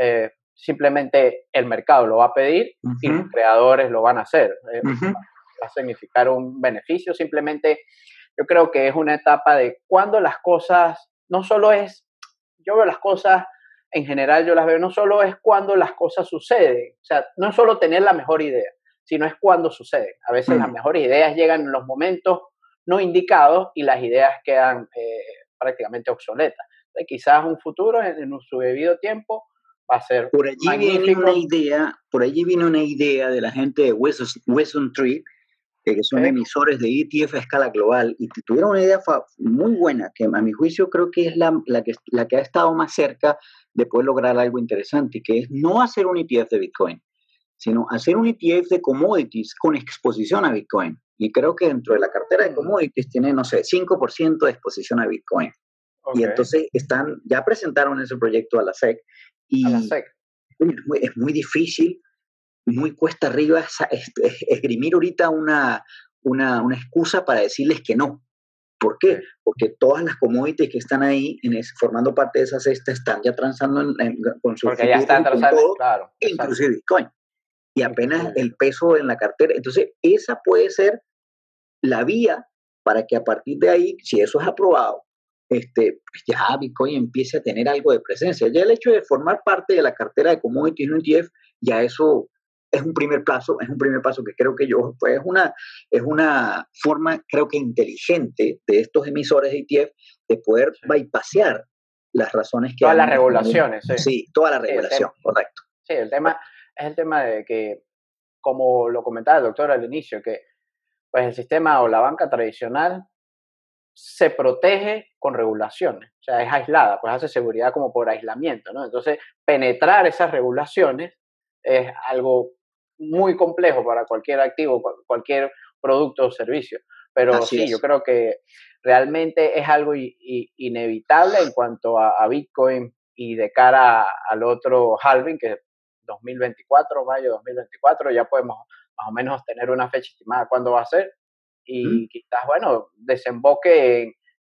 simplemente el mercado lo va a pedir y los uh-huh, creadores lo van a hacer. uh-huh. Va a significar un beneficio, simplemente yo creo que es una etapa de cuando las cosas, no solo es, yo veo las cosas en general, yo las veo, no solo es cuando las cosas suceden, o sea, no es solo tener la mejor idea, sino es cuando suceden. A veces las Mm. mejores ideas llegan en los momentos no indicados y las ideas quedan prácticamente obsoletas. Entonces, quizás un futuro en su debido tiempo va a ser magnífico. Por allí viene una idea de la gente de Wesson Tree, que son ¿Ok? emisores de ETF a escala global, y tuvieron una idea muy buena, que a mi juicio creo que es la que ha estado más cerca de poder lograr algo interesante, que es no hacer un ETF de Bitcoin, sino hacer un ETF de commodities con exposición a Bitcoin. Y creo que dentro de la cartera de Mm, commodities tiene, no sé, 5% de exposición a Bitcoin. Y ok, entonces ya presentaron ese proyecto a la SEC a la y SEC. es muy difícil, muy cuesta arriba esgrimir ahorita una excusa para decirles que no. ¿Por Sí. qué? Porque todas las commodities que están ahí formando parte de esa cesta están ya transando con sus Porque ya futuros está y con atrasado, todo, claro, exacto, inclusive Bitcoin. Y apenas inclusive. el peso en la cartera. Entonces, esa puede ser la vía para que a partir de ahí, si eso es aprobado, pues ya Bitcoin empiece a tener algo de presencia. Ya el hecho de formar parte de la cartera de commodities en un ETF, ya eso es un primer paso que creo que pues es una forma, creo que inteligente de estos emisores de ETF de poder Sí. bypassear las razones que Todas las han, regulaciones, sí. sí, toda la Sí, regulación, correcto. el tema es el tema de que, como lo comentaba el doctor al inicio, que pues el sistema o la banca tradicional se protege con regulaciones, o sea, es aislada, pues hace seguridad como por aislamiento, ¿no? Entonces, penetrar esas regulaciones es algo muy complejo para cualquier activo, cualquier producto o servicio. Pero Así sí, yo es. creo que realmente es algo inevitable en cuanto a Bitcoin y de cara al otro halving, que es 2024, mayo de 2024, ya podemos más o menos tener una fecha estimada cuándo va a ser ¿Mm? y quizás, bueno, desemboque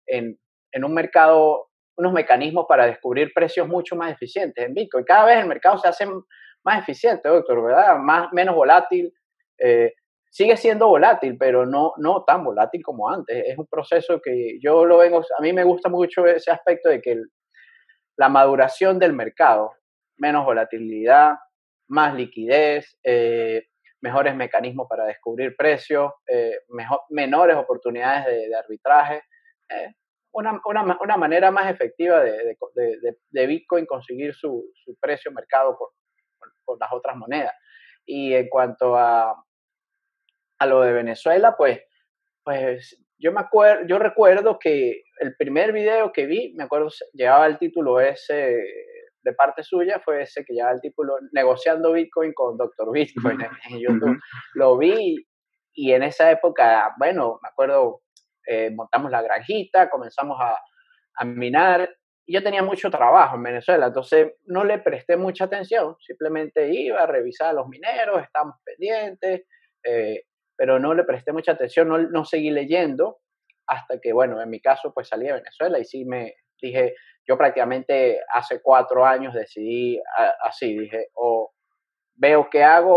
en un mercado, unos mecanismos para descubrir precios mucho más eficientes en Bitcoin. Cada vez el mercado se hace más eficiente, doctor, ¿verdad? Menos volátil. Eh, sigue siendo volátil, pero no tan volátil como antes. Es un proceso que yo lo vengo, a mí me gusta mucho ese aspecto de que la maduración del mercado, menos volatilidad, más liquidez, mejores mecanismos para descubrir precios, menores oportunidades de arbitraje. eh, una manera más efectiva de Bitcoin conseguir su precio mercado con las otras monedas. Y en cuanto a lo de Venezuela, pues yo recuerdo que el primer video que vi, me acuerdo, llevaba el título ese de parte suya, fue ese que llevaba el título Negociando Bitcoin con Doctor Bitcoin en YouTube. Lo vi y en esa época, bueno, me acuerdo, montamos la granjita, comenzamos a minar. Y yo tenía mucho trabajo en Venezuela, entonces no le presté mucha atención, simplemente iba a revisar a los mineros, estábamos pendientes, eh, pero no le presté mucha atención, no seguí leyendo hasta que, bueno, en mi caso, pues salí de Venezuela y sí me dije, yo prácticamente hace 4 años decidí así, dije, o veo qué hago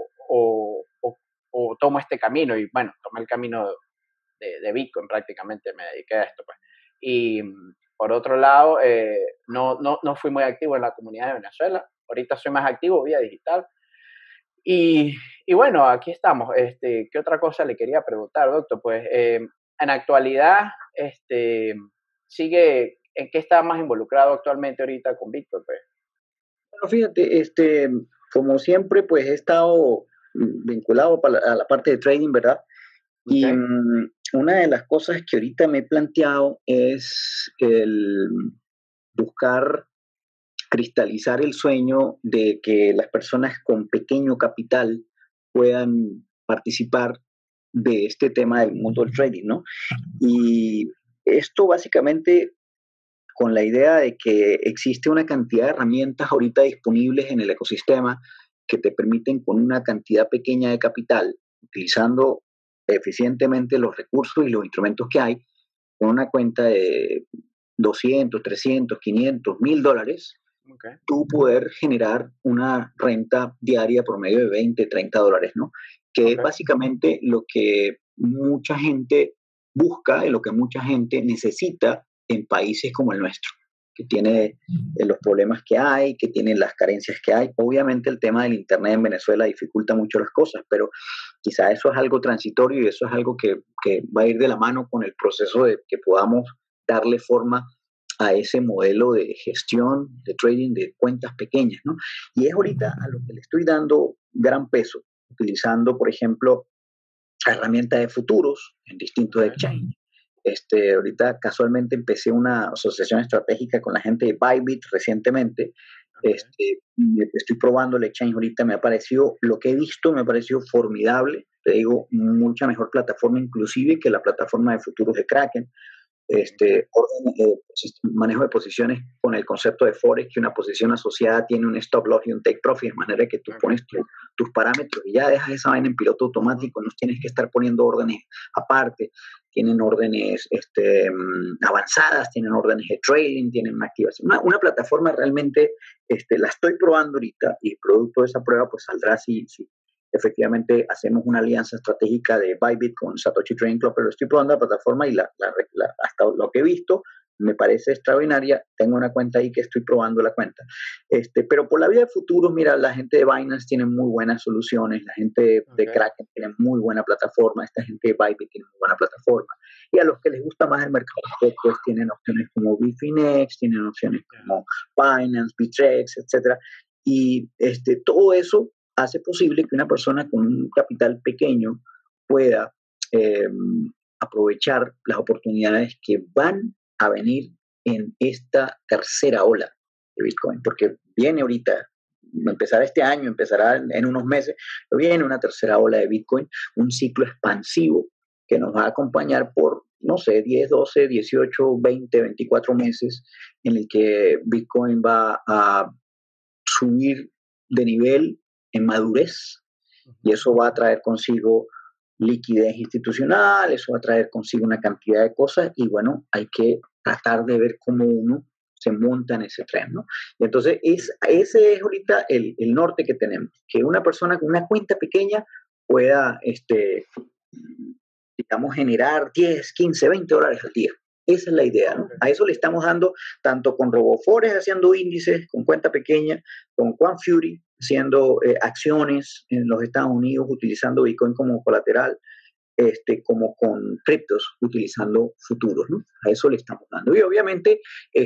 o tomo este camino y bueno, tomé el camino de Bitcoin prácticamente, me dediqué a esto, pues. Y por otro lado, no fui muy activo en la comunidad de Venezuela, ahorita soy más activo vía digital, y, y bueno, aquí estamos. ¿Qué otra cosa le quería preguntar, doctor? Pues en la actualidad, sigue, ¿en qué está más involucrado actualmente ahorita con Víctor? Pues? Bueno, fíjate, como siempre, pues he estado vinculado a la parte de trading, ¿verdad? Y Okay. una de las cosas que ahorita me he planteado es el buscar cristalizar el sueño de que las personas con pequeño capital puedan participar de este tema del mundo del trading, ¿no? Y esto básicamente con la idea de que existe una cantidad de herramientas ahorita disponibles en el ecosistema que te permiten con una cantidad pequeña de capital, utilizando eficientemente los recursos y los instrumentos que hay, con una cuenta de 200, 300, 500, $1,000, Okay. tú poder generar una renta diaria por medio de 20, $30, ¿no? Que es Okay. básicamente lo que mucha gente busca y lo que mucha gente necesita en países como el nuestro, que tiene los problemas que hay, que tiene las carencias que hay. Obviamente el tema del Internet en Venezuela dificulta mucho las cosas, pero quizá eso es algo transitorio y eso es algo que va a ir de la mano con el proceso de que podamos darle forma a ese modelo de gestión, de trading de cuentas pequeñas, ¿no? Y es ahorita a lo que le estoy dando gran peso, utilizando, por ejemplo, herramientas de futuros en distintos Okay. exchanges. Ahorita casualmente empecé una asociación estratégica con la gente de Bybit recientemente. Okay. Estoy probando el exchange ahorita, me ha parecido, lo que he visto me ha parecido formidable, te digo, mucha mejor plataforma inclusive que la plataforma de futuros de Kraken. Okay. Manejo de posiciones con el concepto de Forex, que una posición asociada tiene un stop loss y un take profit, de manera que tú Okay. pones tus parámetros y ya dejas esa vaina en piloto automático, no tienes que estar poniendo órdenes aparte, tienen órdenes avanzadas, tienen órdenes de trading, tienen una activación. Una plataforma realmente, la estoy probando ahorita y producto de esa prueba pues saldrá si efectivamente hacemos una alianza estratégica de Bybit con Satoshi Trading Club, pero estoy probando la plataforma y hasta lo que he visto me parece extraordinaria. Tengo una cuenta ahí que estoy probando la cuenta. Pero por la vía de futuros, mira, la gente de Binance tiene muy buenas soluciones, la gente de Okay. Kraken tiene muy buena plataforma, esta gente de Bybit tiene muy buena plataforma. Y a los que les gusta más el mercado, pues tienen opciones como Bitfinex, tienen opciones Yeah. como Binance, Bittrex, etcétera. Y todo eso hace posible que una persona con un capital pequeño pueda eh, aprovechar las oportunidades que van a venir en esta tercera ola de Bitcoin, porque viene ahorita, empezará este año, empezará en unos meses, pero viene una tercera ola de Bitcoin, un ciclo expansivo que nos va a acompañar por, no sé, 10, 12, 18, 20, 24 meses, en el que Bitcoin va a subir de nivel en madurez y Uh-huh. eso va a traer consigo liquidez institucional, eso va a traer consigo una cantidad de cosas y bueno, hay que tratar de ver cómo uno se monta en ese tren, ¿no? Y entonces ese es ahorita el norte que tenemos, que una persona con una cuenta pequeña pueda, digamos, generar 10, 15, $20 al día. Esa es la idea, ¿no? A eso le estamos dando tanto con RoboForex haciendo índices con cuenta pequeña, con QuantFury haciendo acciones en los Estados Unidos utilizando Bitcoin como colateral, como con criptos utilizando futuros, ¿no? A eso le estamos dando. Y obviamente,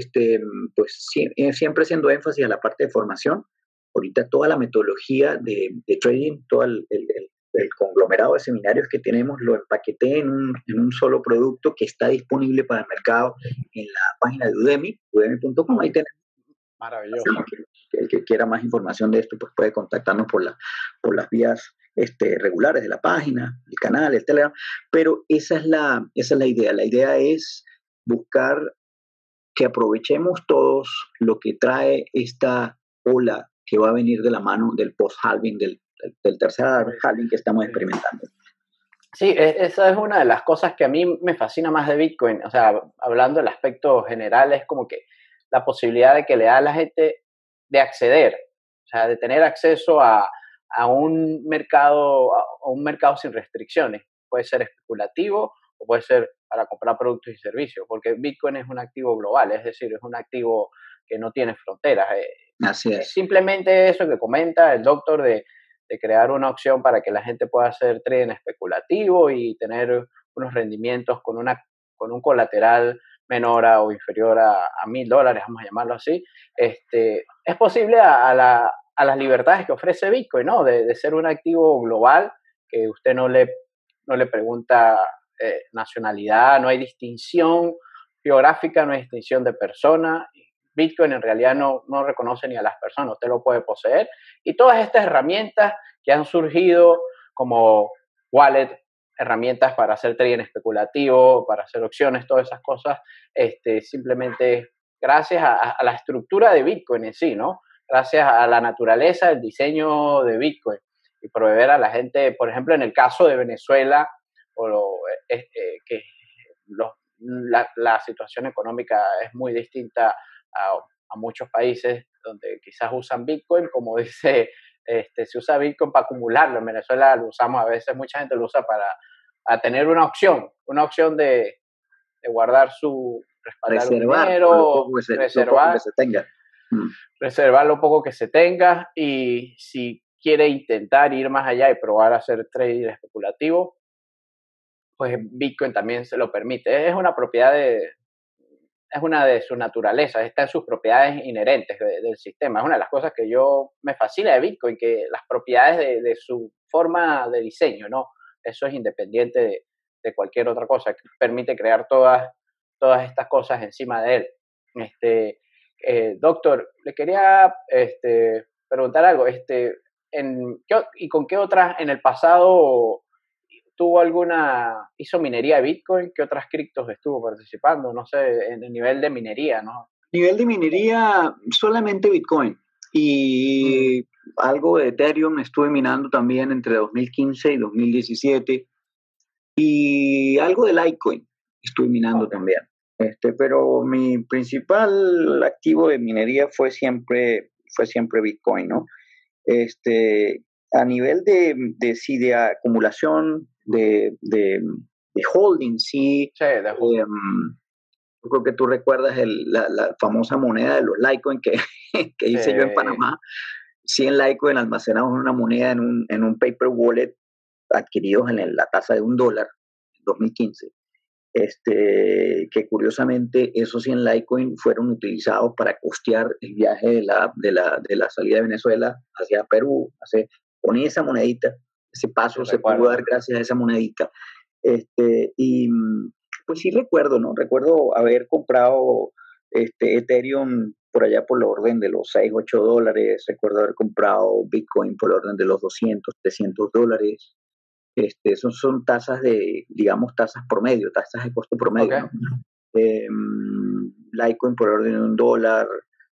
pues siempre haciendo énfasis a la parte de formación. Ahorita toda la metodología de trading, todo el conglomerado de seminarios que tenemos, lo empaqueté en un solo producto que está disponible para el mercado en la página de Udemy, udemy.com. Ahí tenemos. Maravilloso. El que quiera más información de esto, pues puede contactarnos por las vías regulares de la página, el canal, el Telegram, pero esa es la idea. La idea es buscar que aprovechemos todos lo que trae esta ola que va a venir de la mano del post-halving, del tercer halving que estamos experimentando. Sí, esa es una de las cosas que a mí me fascina más de Bitcoin. O sea, hablando del aspecto general, es como que la posibilidad de que le da a la gente de acceder, o sea, de tener acceso a un mercado sin restricciones. Puede ser especulativo o puede ser para comprar productos y servicios, porque Bitcoin es un activo global, es decir, es un activo que no tiene fronteras. Así es. Simplemente eso que comenta el doctor de crear una opción para que la gente pueda hacer trading especulativo y tener unos rendimientos con un colateral menor o inferior a $1,000, vamos a llamarlo así, es posible a las libertades que ofrece Bitcoin, ¿no? De ser un activo global, que usted no le pregunta nacionalidad, no hay distinción geográfica, no hay distinción de persona. Bitcoin en realidad no reconoce ni a las personas, usted lo puede poseer. Y todas estas herramientas que han surgido como wallet, herramientas para hacer trading especulativo, para hacer opciones, todas esas cosas, simplemente gracias a la estructura de Bitcoin en sí, ¿no? Gracias a la naturaleza, el diseño de Bitcoin y proveer a la gente, por ejemplo, en el caso de Venezuela, que la situación económica es muy distinta a muchos países donde quizás usan Bitcoin, como dice, se usa Bitcoin para acumularlo. En Venezuela lo usamos a veces, mucha gente lo usa para tener una opción de guardar respaldar un dinero, reservar lo poco que se tenga. Reservar lo poco que se tenga, y si quiere intentar ir más allá y probar a hacer trading especulativo, pues Bitcoin también se lo permite. Es una de sus naturalezas, está en sus propiedades inherentes del sistema. Es una de las cosas que me fascina de Bitcoin, que las propiedades de su forma de diseño, ¿no? Eso es independiente de cualquier otra cosa, que permite crear todas estas cosas encima de él. Doctor, le quería preguntar algo. ¿Y con qué otras en el pasado hizo minería de Bitcoin? ¿Qué otras criptos estuvo participando? No sé, en el nivel de minería, ¿no? Nivel de minería, solamente Bitcoin. Y algo de Ethereum estuve minando también entre 2015 y 2017. Y algo de Litecoin estuve minando también. Pero mi principal activo de minería fue siempre Bitcoin, ¿no? A nivel de acumulación, de holding, sí. Yo creo que tú recuerdas la famosa moneda de los Litecoin que hice yo en Panamá. 100 Litecoin almacenados en una moneda en un paper wallet adquiridos en la tasa de $1 en 2015. Que curiosamente esos 100 Litecoin fueron utilizados para costear el viaje de la salida de Venezuela hacia Perú. Poní esa monedita, ese paso se pudo dar gracias a esa monedita. Y pues sí recuerdo, ¿no? Recuerdo haber comprado Ethereum por allá por la orden de los $6-8. Recuerdo haber comprado Bitcoin por la orden de los $200-300. Esos son tasas tasas promedio, tasas de costo promedio, okay, ¿no? Litecoin por el orden de $1,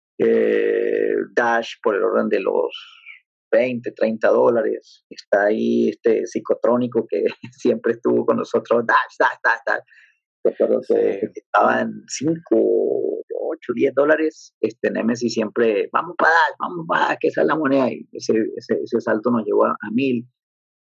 Dash por el orden de los $20-30. Está ahí psicotrónico que siempre estuvo con nosotros, Dash. Recuerdo que estaba en $5, $8, $10. Nemesis siempre, vamos para Dash, que esa es la moneda. Y ese salto nos llevó a 1,000.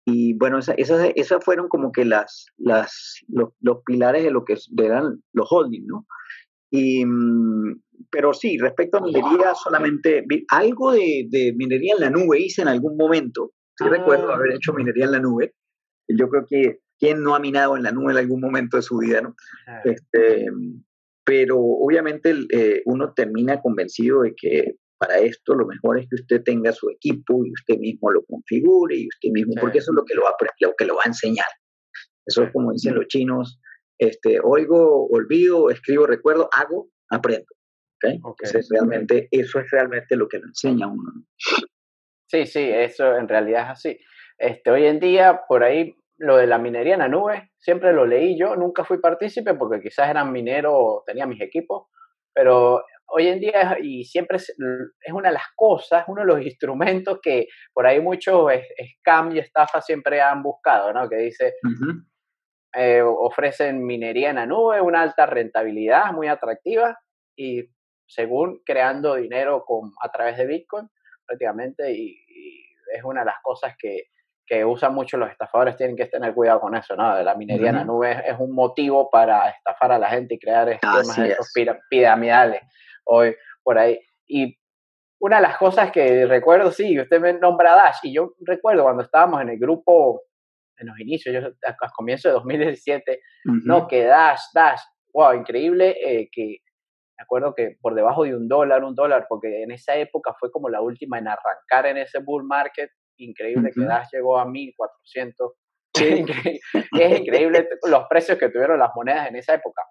Y bueno, esas fueron como que los pilares de lo que eran los holdings, ¿no? Y, pero sí, respecto a minería, solamente algo de minería en la nube hice en algún momento. Sí recuerdo haber hecho minería en la nube. Yo creo que quien no ha minado en la nube en algún momento de su vida, ¿no? Este, pero obviamente uno termina convencido de que para esto lo mejor es que usted tenga su equipo y usted mismo lo configure y usted mismo, porque eso es lo que lo va a enseñar. Eso es como dicen los chinos, oigo, olvido, escribo, recuerdo, hago, aprendo. ¿Okay? Eso es realmente lo que lo enseña a uno, ¿no? Sí, sí, eso en realidad es así. Hoy en día, por ahí, lo de la minería en la nube, siempre lo leí yo, nunca fui partícipe porque quizás era minero, tenía mis equipos, pero hoy en día, y siempre es una de las cosas, uno de los instrumentos que por ahí muchos scam y estafas siempre han buscado, ¿no? Que dice, ofrecen minería en la nube, una alta rentabilidad, muy atractiva, y según creando dinero a través de Bitcoin, prácticamente, y es una de las cosas que usan mucho los estafadores, tienen que tener cuidado con eso, ¿no? La minería en la nube es un motivo para estafar a la gente y crear esquemas de esos piramidales hoy por ahí. Y una de las cosas que recuerdo, sí, usted me nombra Dash, y yo recuerdo cuando estábamos en el grupo en los inicios, yo a comienzos de 2017, no, que Dash, wow, increíble, que me acuerdo que por debajo de $1, porque en esa época fue como la última en arrancar en ese bull market, increíble que Dash llegó a 1400, sí. es increíble los precios que tuvieron las monedas en esa época.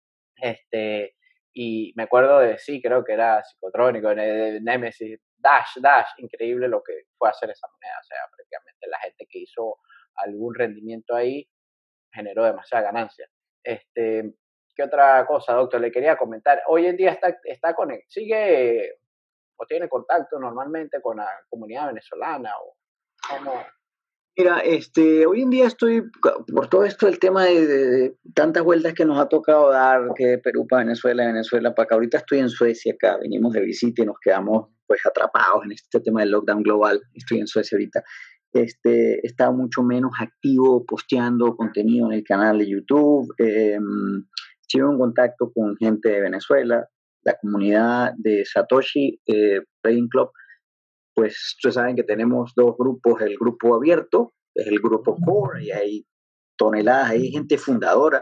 Y me acuerdo de, sí, creo que era Psicotrónico, de Nemesis, Dash, increíble lo que fue hacer esa moneda, o sea, prácticamente la gente que hizo algún rendimiento ahí generó demasiada ganancia. ¿Qué otra cosa, doctor? Le quería comentar. Hoy en día sigue o tiene contacto normalmente con la comunidad venezolana o cómo. Mira, hoy en día estoy, por todo esto, el tema de tantas vueltas que nos ha tocado dar, que de Perú para Venezuela, de Venezuela para acá. Ahorita estoy en Suecia acá, venimos de visita y nos quedamos pues atrapados en este tema del lockdown global. Estoy en Suecia ahorita. Está mucho menos activo posteando contenido en el canal de YouTube. Sigo en contacto con gente de Venezuela, la comunidad de Satoshi Trading Club. Pues ustedes saben que tenemos dos grupos, el grupo abierto, es el grupo core, y hay toneladas, hay gente fundadora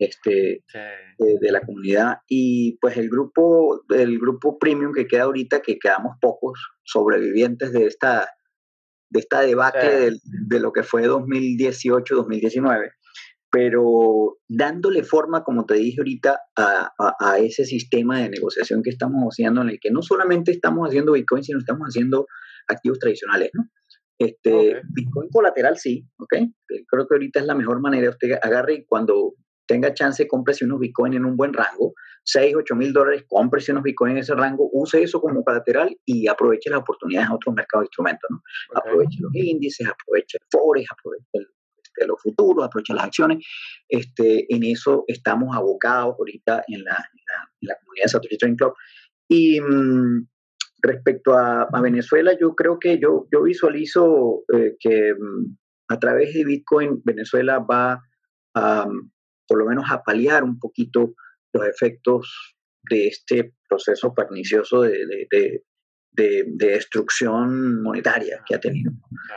de la comunidad, y pues el grupo premium que queda ahorita, que quedamos pocos sobrevivientes de esta debacle de lo que fue 2018-2019, pero dándole forma, como te dije ahorita, a ese sistema de negociación que estamos haciendo, en el que no solamente estamos haciendo Bitcoin, sino estamos haciendo activos tradicionales, ¿no? Bitcoin colateral sí, ¿ok? Creo que ahorita es la mejor manera. Usted agarre y cuando tenga chance, cómprese unos Bitcoin en un buen rango, 6-8 mil dólares, cómprese unos Bitcoin en ese rango, use eso como colateral y aproveche las oportunidades en otros mercados de instrumentos, ¿no? Aproveche los índices, aproveche el Forex, aproveche los futuros, aproveche las acciones. En eso estamos abocados ahorita en la comunidad de Satoshi Trading Club. Y respecto a Venezuela, yo creo que yo visualizo que a través de Bitcoin Venezuela va a, por lo menos a paliar un poquito los efectos de este proceso pernicioso de destrucción monetaria que ha tenido.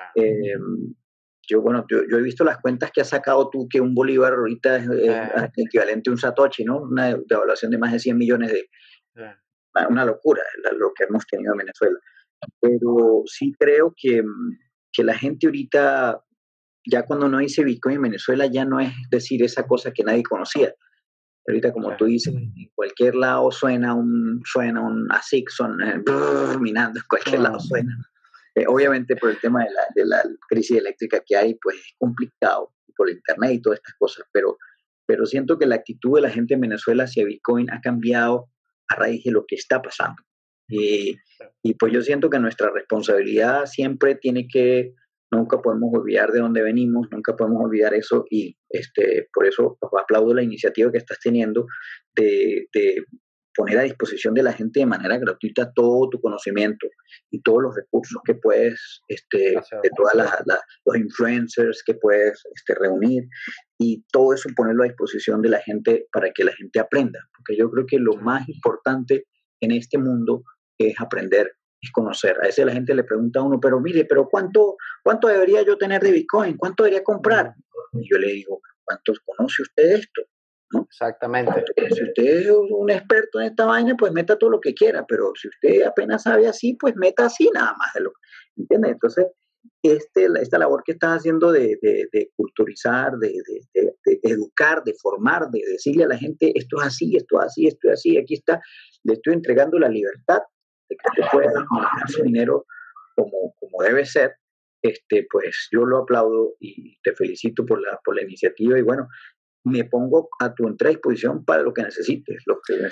Yo he visto las cuentas que has sacado tú, que un bolívar ahorita es equivalente a un satoshi, ¿no? Una devaluación de más de 100 millones de... Una locura lo que hemos tenido en Venezuela. Pero sí creo que la gente ahorita, ya cuando no dice Bitcoin en Venezuela, ya no es decir esa cosa que nadie conocía. Ahorita, como tú dices, en cualquier lado suena un ASIC, minando, en cualquier lado suena. Obviamente por el tema de la crisis eléctrica que hay, pues es complicado, por internet y todas estas cosas, pero siento que la actitud de la gente en Venezuela hacia Bitcoin ha cambiado a raíz de lo que está pasando. Y pues yo siento que nuestra responsabilidad siempre tiene que, nunca podemos olvidar de dónde venimos, nunca podemos olvidar eso, y por eso pues, aplaudo la iniciativa que estás teniendo de poner a disposición de la gente de manera gratuita todo tu conocimiento y todos los recursos que puedes, de todas los influencers que puedes reunir, y todo eso ponerlo a disposición de la gente para que la gente aprenda, porque yo creo que lo más importante en este mundo es aprender, es conocer. A veces la gente le pregunta a uno, pero mire, pero ¿cuánto debería yo tener de Bitcoin? ¿Cuánto debería comprar? Y yo le digo, ¿cuántos conoce usted esto? ¿No? Exactamente. Si usted es un experto en esta vaina, pues meta todo lo que quiera, pero si usted apenas sabe así, pues meta así nada más de lo, ¿entiende? Entonces, esta labor que estás haciendo de culturizar, de educar, de formar, de decirle a la gente esto es así, esto es así, esto es así, aquí está, le estoy entregando la libertad de que usted pueda manejar su dinero como debe ser, pues yo lo aplaudo y te felicito por la iniciativa, y bueno, me pongo a tu entera disposición para lo que necesites,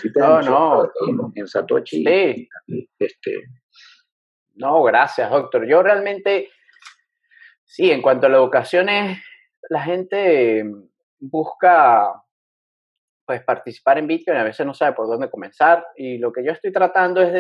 en Satoshi. Sí. No, gracias, doctor. Yo realmente, sí, en cuanto a la educación, la gente busca pues participar en Bitcoin, a veces no sabe por dónde comenzar, y lo que yo estoy tratando es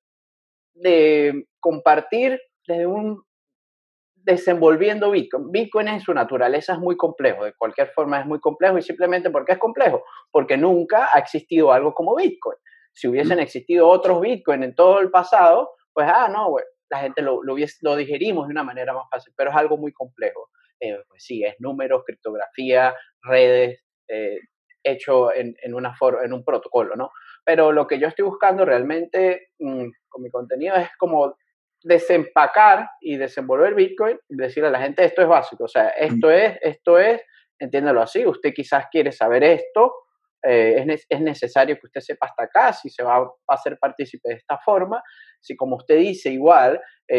de compartir desde un desenvolviendo Bitcoin. Bitcoin en su naturaleza es muy complejo, de cualquier forma es muy complejo, y simplemente ¿por qué es complejo? Porque nunca ha existido algo como Bitcoin. Si hubiesen existido otros Bitcoin en todo el pasado, pues, no, bueno, la gente lo digerimos de una manera más fácil, pero es algo muy complejo. Pues sí, es números, criptografía, redes, hecho en un protocolo, ¿no? Pero lo que yo estoy buscando realmente con mi contenido es como desempacar y desenvolver Bitcoin y decirle a la gente, esto es básico, o sea, esto es, entiéndalo así, usted quizás quiere saber esto, es necesario que usted sepa hasta acá, si se va a ser partícipe de esta forma, si como usted dice igual,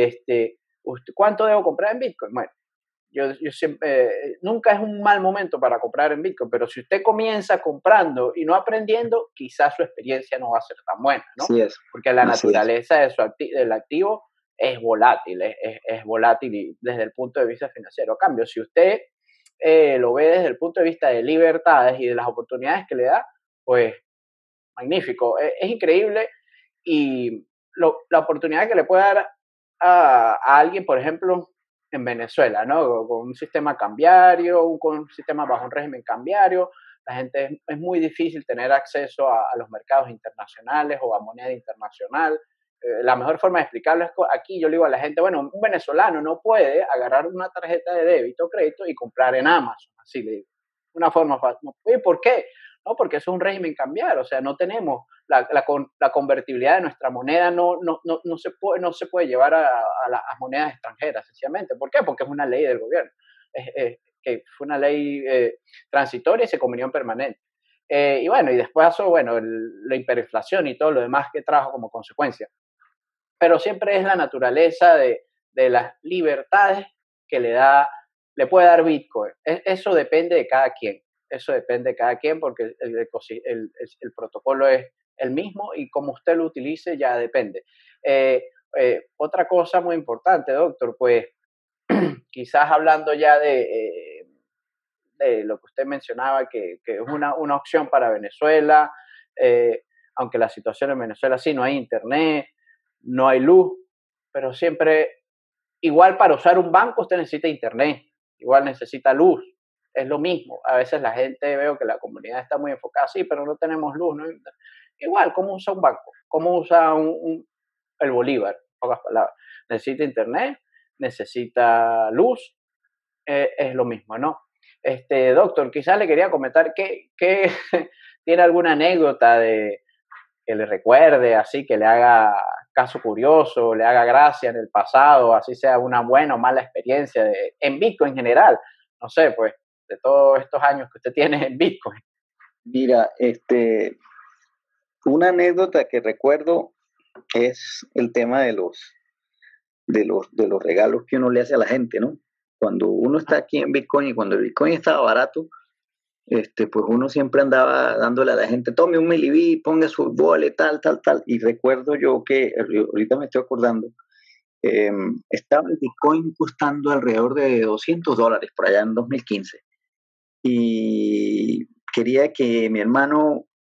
¿cuánto debo comprar en Bitcoin? Bueno, yo siempre, nunca es un mal momento para comprar en Bitcoin, pero si usted comienza comprando y no aprendiendo, quizás su experiencia no va a ser tan buena, ¿no? Así es. Porque la naturaleza del activo es volátil, es volátil y desde el punto de vista financiero. A cambio, si usted lo ve desde el punto de vista de libertades y de las oportunidades que le da, pues magnífico, es increíble, y la oportunidad que le puede dar a alguien, por ejemplo, en Venezuela, ¿no? Con un sistema cambiario, con un sistema bajo un régimen cambiario, la gente es muy difícil tener acceso a los mercados internacionales o a moneda internacional. La mejor forma de explicarlo es que aquí yo le digo a la gente, bueno, un venezolano no puede agarrar una tarjeta de débito o crédito y comprar en Amazon, así le digo. Una forma fácil. ¿Y por qué? No, porque eso es un régimen cambiario, o sea, no tenemos la convertibilidad de nuestra moneda, no se puede llevar a las monedas extranjeras, sencillamente. ¿Por qué? Porque es una ley del gobierno, que fue una ley transitoria y se convirtió en permanente. Y bueno, y después eso, bueno, la hiperinflación y todo lo demás que trajo como consecuencia. Pero siempre es la naturaleza de las libertades que le puede dar Bitcoin. Eso depende de cada quien. Eso depende de cada quien porque el protocolo es el mismo y como usted lo utilice ya depende. Otra cosa muy importante, doctor, pues quizás hablando ya de lo que usted mencionaba, que es una opción para Venezuela, aunque la situación en Venezuela sí, no hay internet, no hay luz, pero siempre, igual para usar un banco usted necesita internet, igual necesita luz, es lo mismo. A veces la gente, veo que la comunidad está muy enfocada, sí, pero no tenemos luz, ¿no? Igual, ¿cómo usa un banco? ¿Cómo usa el bolívar? En pocas palabras. Necesita internet, necesita luz, es lo mismo, ¿no? Doctor, quizás le quería comentar que tiene alguna anécdota que le recuerde, así que le haga caso curioso, le haga gracia en el pasado, así sea una buena o mala experiencia en Bitcoin en general, no sé, pues, de todos estos años que usted tiene en Bitcoin. Mira, una anécdota que recuerdo es el tema de los regalos que uno le hace a la gente, ¿no? Cuando uno está aquí en Bitcoin y cuando el Bitcoin estaba barato, pues uno siempre andaba dándole a la gente, tome un milibit, ponga su wallet, tal. Y recuerdo yo que, ahorita me estoy acordando, estaba el Bitcoin costando alrededor de $200 por allá en 2015. Y quería que mi hermano,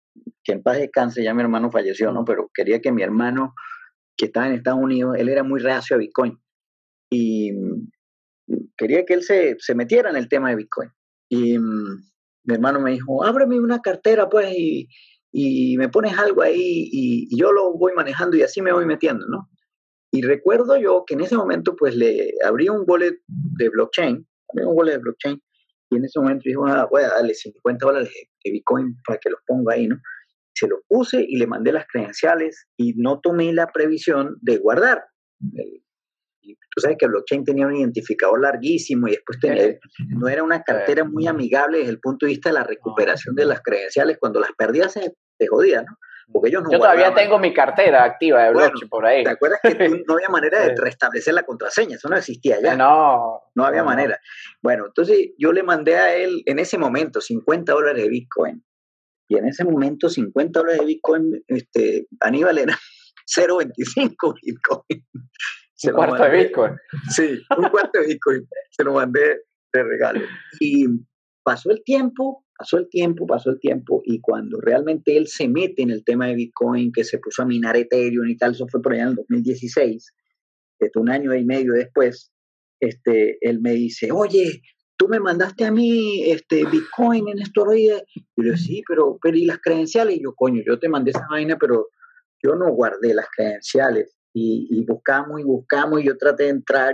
que en paz descanse, ya mi hermano falleció, ¿no? Pero quería que mi hermano, que estaba en Estados Unidos, él era muy reacio a Bitcoin y quería que él se metiera en el tema de Bitcoin. Y mi hermano me dijo, ábreme una cartera, pues, y me pones algo ahí y yo lo voy manejando y así me voy metiendo, ¿no? Y recuerdo yo que en ese momento, pues, le abrí un wallet de blockchain, y en ese momento dijo, voy a darle $50 de Bitcoin para que los ponga ahí, ¿no? Se los puse y le mandé las credenciales y no tomé la previsión de guardar. Y tú sabes que el blockchain tenía un identificador larguísimo y después no era una cartera muy amigable desde el punto de vista de la recuperación de las credenciales. Cuando las perdías te jodía, ¿no? Porque ellos no Yo guardaban. Todavía tengo mi cartera activa de blockchain por ahí. ¿Te acuerdas que no había manera de restablecer la contraseña? Eso no existía ya. No había manera. Bueno, entonces yo le mandé a él en ese momento $50 de Bitcoin. Y en ese momento $50 de Bitcoin, Aníbal, era 0.25 Bitcoin. Un cuarto de Bitcoin. Sí, un cuarto de Bitcoin. Se lo mandé de regalo. Y pasó el tiempo, y cuando realmente él se mete en el tema de Bitcoin, que se puso a minar Ethereum y tal, eso fue por allá en el 2016, un año y medio después, él me dice, oye, tú me mandaste a mí Bitcoin en estos días. Y yo le digo, sí, pero ¿y las credenciales? Y yo, coño, yo te mandé esa vaina, pero yo no guardé las credenciales. Y buscamos, y yo traté de entrar,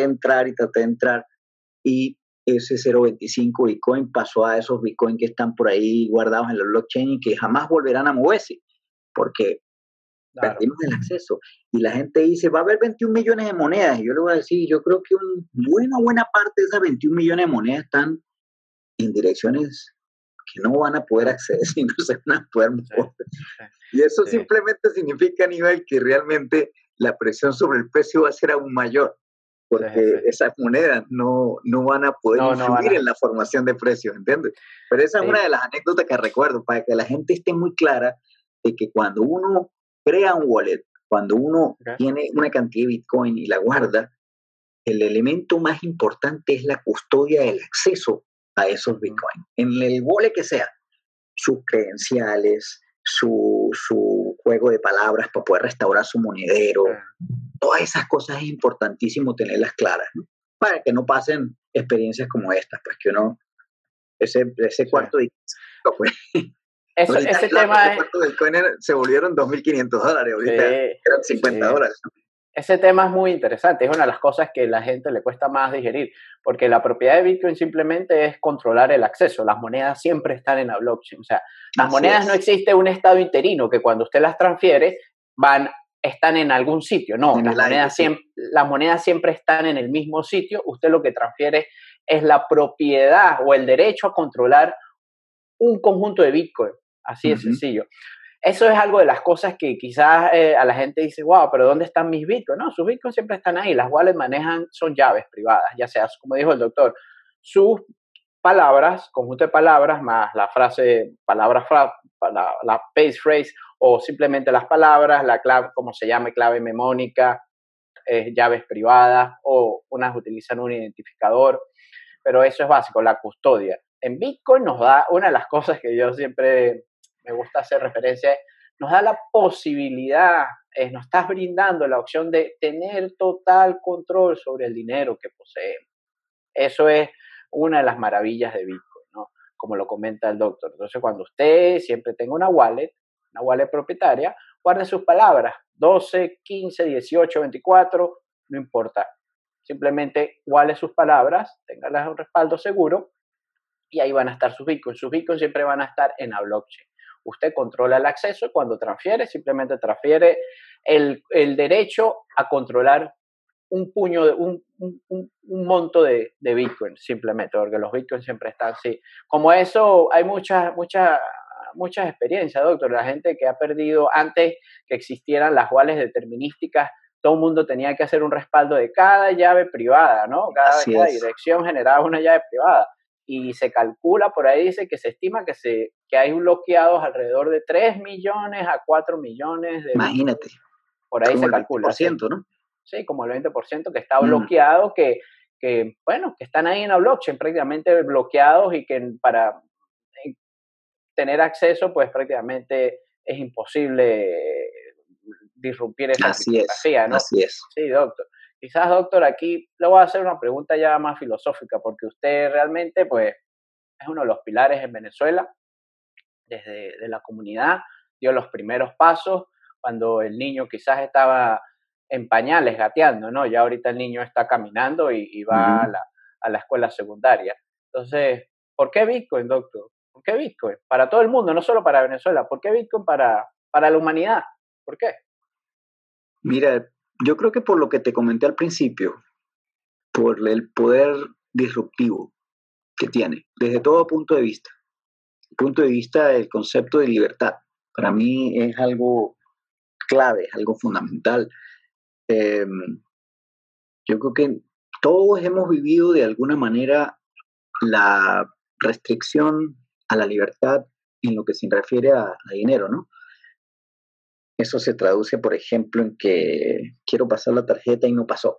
y ese 0.25 Bitcoin pasó a esos Bitcoin que están por ahí guardados en la blockchain y que jamás volverán a moverse, porque perdimos el acceso. Y la gente dice, va a haber 21 millones de monedas. Y yo le voy a decir, yo creo que una buena parte de esas 21 millones de monedas están en direcciones que no van a poder acceder si no se van a poder mover. Y eso simplemente significa, a nivel que realmente la presión sobre el precio va a ser aún mayor, porque esas monedas no van a poder influir en la formación de precios, ¿entiendes? Pero esa es una de las anécdotas que recuerdo, para que la gente esté muy clara de que cuando uno crea un wallet, cuando uno tiene una cantidad de Bitcoin y la guarda, el elemento más importante es la custodia del acceso a esos Bitcoin. En el wallet que sea, sus credenciales, su juego de palabras para poder restaurar su monedero, todas esas cosas es importantísimo tenerlas claras, ¿no? Para que no pasen experiencias como estas, pues que uno, ese cuarto de pues, ese tema los Bitcoin se volvieron $2.500, ahorita eran $50. ¿No? Ese tema es muy interesante, es una de las cosas que a la gente le cuesta más digerir, porque la propiedad de Bitcoin simplemente es controlar el acceso. Las monedas siempre están en la blockchain, o sea, las monedas no existe un estado interino que cuando usted las transfiere están en algún sitio. No, las monedas siempre están en el mismo sitio. Usted lo que transfiere es la propiedad o el derecho a controlar un conjunto de Bitcoin, así de sencillo. Eso es algo de las cosas que quizás a la gente dice, wow, pero ¿dónde están mis Bitcoins? No, sus Bitcoins siempre están ahí. Las wallets son llaves privadas, ya sea, como dijo el doctor, sus palabras, conjunto de palabras, más la frase, la passphrase, o simplemente las palabras, la clave, como se llame, clave mnemónica, llaves privadas, o unas utilizan un identificador, pero eso es básico, la custodia. En Bitcoin nos da, una de las cosas que yo siempre me gusta hacer referencia, nos da la posibilidad, nos estás brindando la opción de tener total control sobre el dinero que poseemos. Eso es una de las maravillas de Bitcoin, ¿no? Como lo comenta el doctor. Entonces, cuando usted siempre tenga una wallet propietaria, guarde sus palabras, 12, 15, 18, 24, no importa. Simplemente guarde sus palabras, téngalas un respaldo seguro y ahí van a estar sus Bitcoins. Sus Bitcoins siempre van a estar en la blockchain. Usted controla el acceso y cuando transfiere, simplemente transfiere el derecho a controlar un monto de Bitcoin, simplemente, porque los Bitcoins siempre están así. Como eso, hay muchas experiencias, doctor. La gente que ha perdido, antes que existieran las wallets determinísticas, todo el mundo tenía que hacer un respaldo de cada llave privada, ¿no? Cada dirección generaba una llave privada. Y se calcula, por ahí dice que se estima que hay bloqueados alrededor de 3 millones a 4 millones de... Imagínate. Por ahí se calcula. El 20%, ¿no? Sí, como el 20% que está bloqueado, que están ahí en la blockchain prácticamente bloqueados y que tener acceso, pues prácticamente es imposible disrumpir esa Así es, criptografía, ¿no? así es. Sí, doctor. Quizás, doctor, aquí le voy a hacer una pregunta ya más filosófica, porque usted realmente, pues, es uno de los pilares en Venezuela, desde de la comunidad, dio los primeros pasos cuando el niño quizás estaba en pañales, gateando, ¿no? Ya ahorita el niño está caminando y va Ujú. a la escuela secundaria. Entonces, ¿por qué Bitcoin, doctor? ¿Por qué Bitcoin? Para todo el mundo, no solo para Venezuela. ¿Por qué Bitcoin para la humanidad? ¿Por qué? Mira, yo creo que por lo que te comenté al principio, por el poder disruptivo que tiene, desde todo punto de vista. El punto de vista del concepto de libertad, para mí es algo clave, es algo fundamental. Eh, yo creo que todos hemos vivido de alguna manera la restricción a la libertad en lo que se refiere a dinero, ¿no? Eso se traduce, por ejemplo, en que quiero pasar la tarjeta y no pasó.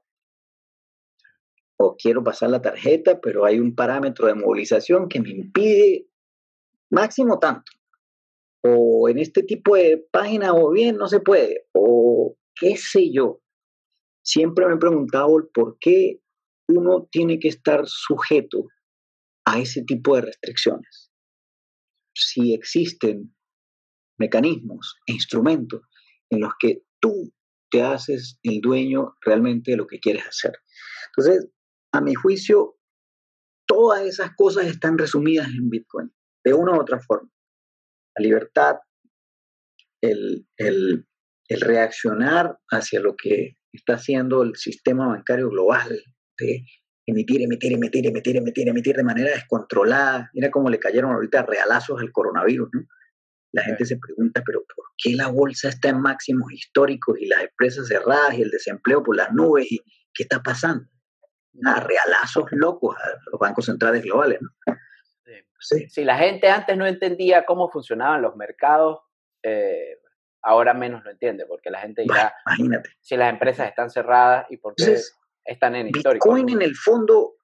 O quiero pasar la tarjeta, pero hay un parámetro de movilización que me impide máximo tanto. O en este tipo de página o bien no se puede. O qué sé yo. Siempre me he preguntado el por qué uno tiene que estar sujeto a ese tipo de restricciones. Si existen mecanismos e instrumentos en los que tú te haces el dueño realmente de lo que quieres hacer. Entonces, a mi juicio, todas esas cosas están resumidas en Bitcoin, de una u otra forma. La libertad, el, el, el reaccionar hacia lo que está haciendo el sistema bancario global, de emitir de manera descontrolada. Mira cómo le cayeron ahorita realazos al coronavirus, ¿no? La Sí. gente se pregunta, pero ¿por qué la bolsa está en máximos históricos y las empresas cerradas y el desempleo por las nubes? ¿Y qué está pasando? Realazos locos a los bancos centrales globales, ¿no? Sí. Sí. Si la gente antes no entendía cómo funcionaban los mercados, eh, ahora menos lo entiende, porque la gente Bah, dirá imagínate. si las empresas están cerradas y por qué Entonces, están en históricos, Bitcoin ¿no? en el fondo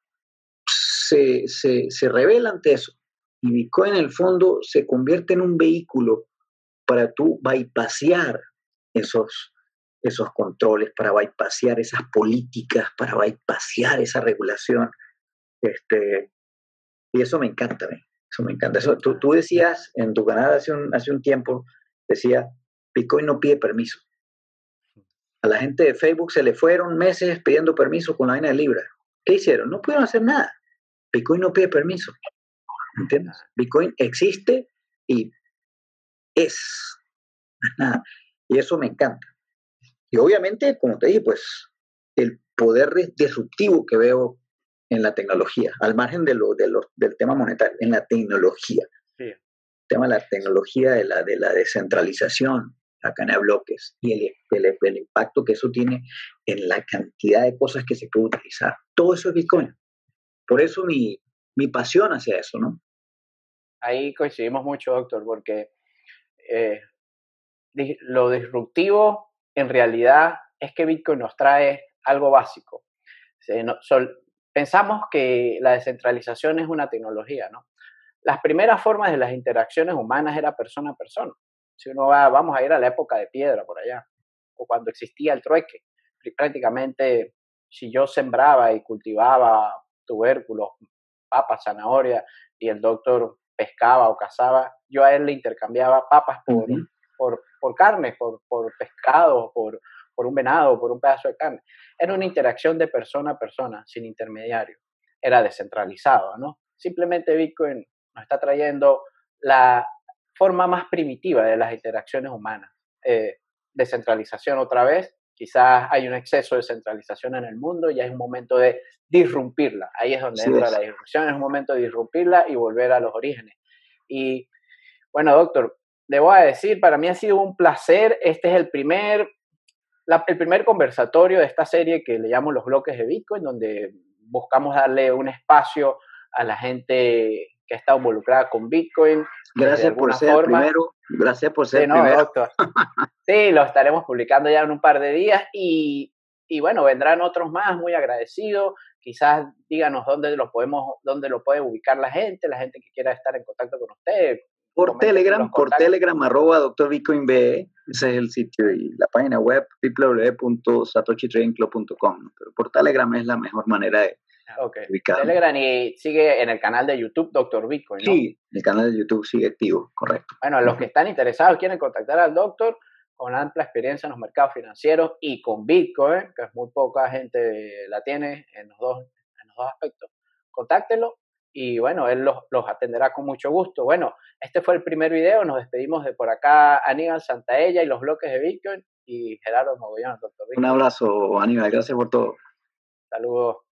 se revela ante eso. Y Bitcoin en el fondo se convierte en un vehículo para tú bypassear esos, esos controles, para bypassear esas políticas, para bypassear esa regulación. Este, y eso me encanta, eso me encanta. Eso, tú decías en tu canal hace un tiempo, decía, Bitcoin no pide permiso. A la gente de Facebook se le fueron meses pidiendo permiso con la vaina de Libra. ¿Qué hicieron? No pudieron hacer nada. Bitcoin no pide permiso, ¿entiendes? Bitcoin existe y es nada. Y eso me encanta. Y obviamente, como te dije, pues el poder disruptivo que veo en la tecnología, al margen del tema monetario, en la tecnología. Sí. El tema de la tecnología de la descentralización, la cadena de bloques y el impacto que eso tiene en la cantidad de cosas que se puede utilizar. Todo eso es Bitcoin. Por eso mi pasión hacia eso, ¿no? Ahí coincidimos mucho, doctor, porque eh, lo disruptivo en realidad es que Bitcoin nos trae algo básico. Pensamos que la descentralización es una tecnología, ¿no? Las primeras formas de las interacciones humanas era persona a persona. Si uno va, vamos a ir a la época de piedra por allá, o cuando existía el trueque. Prácticamente, si yo sembraba y cultivaba tubérculos, papas, zanahoria, y el doctor pescaba o cazaba, yo a él le intercambiaba papas Uh-huh. por carne, por pescado, por un venado, por un pedazo de carne. Era una interacción de persona a persona, sin intermediario. Era descentralizado, ¿no? Simplemente Bitcoin nos está trayendo la forma más primitiva de las interacciones humanas. Descentralización otra vez, quizás hay un exceso de centralización en el mundo y es un momento de disrumpirla. Ahí es donde Así entra es. la disrupción, es un momento de disrumpirla y volver a los orígenes. Y bueno, doctor, le voy a decir, para mí ha sido un placer. Este es el primer conversatorio de esta serie que le llamo Los Bloques de Bitcoin, donde buscamos darle un espacio a la gente que está involucrada con Bitcoin desde Gracias por alguna ser el forma. primero. Gracias por ser Sí, el no, primero. doctor. Sí, lo estaremos publicando ya en un par de días y bueno, vendrán otros más, muy agradecidos. Quizás díganos dónde lo puede ubicar la gente que quiera estar en contacto con usted. Por Telegram, los contactos. @DrBitcoinBE, ese es el sitio, y la página web www.satoshitradingclub.com, ¿no? Pero por Telegram es la mejor manera de Okay. ubicarme. Telegram, y sigue en el canal de YouTube Dr. Bitcoin, ¿no? Sí, el canal de YouTube sigue activo, correcto. Bueno, los que están interesados, quieren contactar al doctor, con amplia experiencia en los mercados financieros y con Bitcoin, que muy poca gente la tiene en los dos aspectos, contáctenlo y bueno, él los atenderá con mucho gusto. Bueno, este fue el primer video, nos despedimos de por acá Aníbal Santaella y los bloques de Bitcoin y Gerardo Mogollón, doctor Un Bitcoin. abrazo, Aníbal, gracias por todo. Saludos.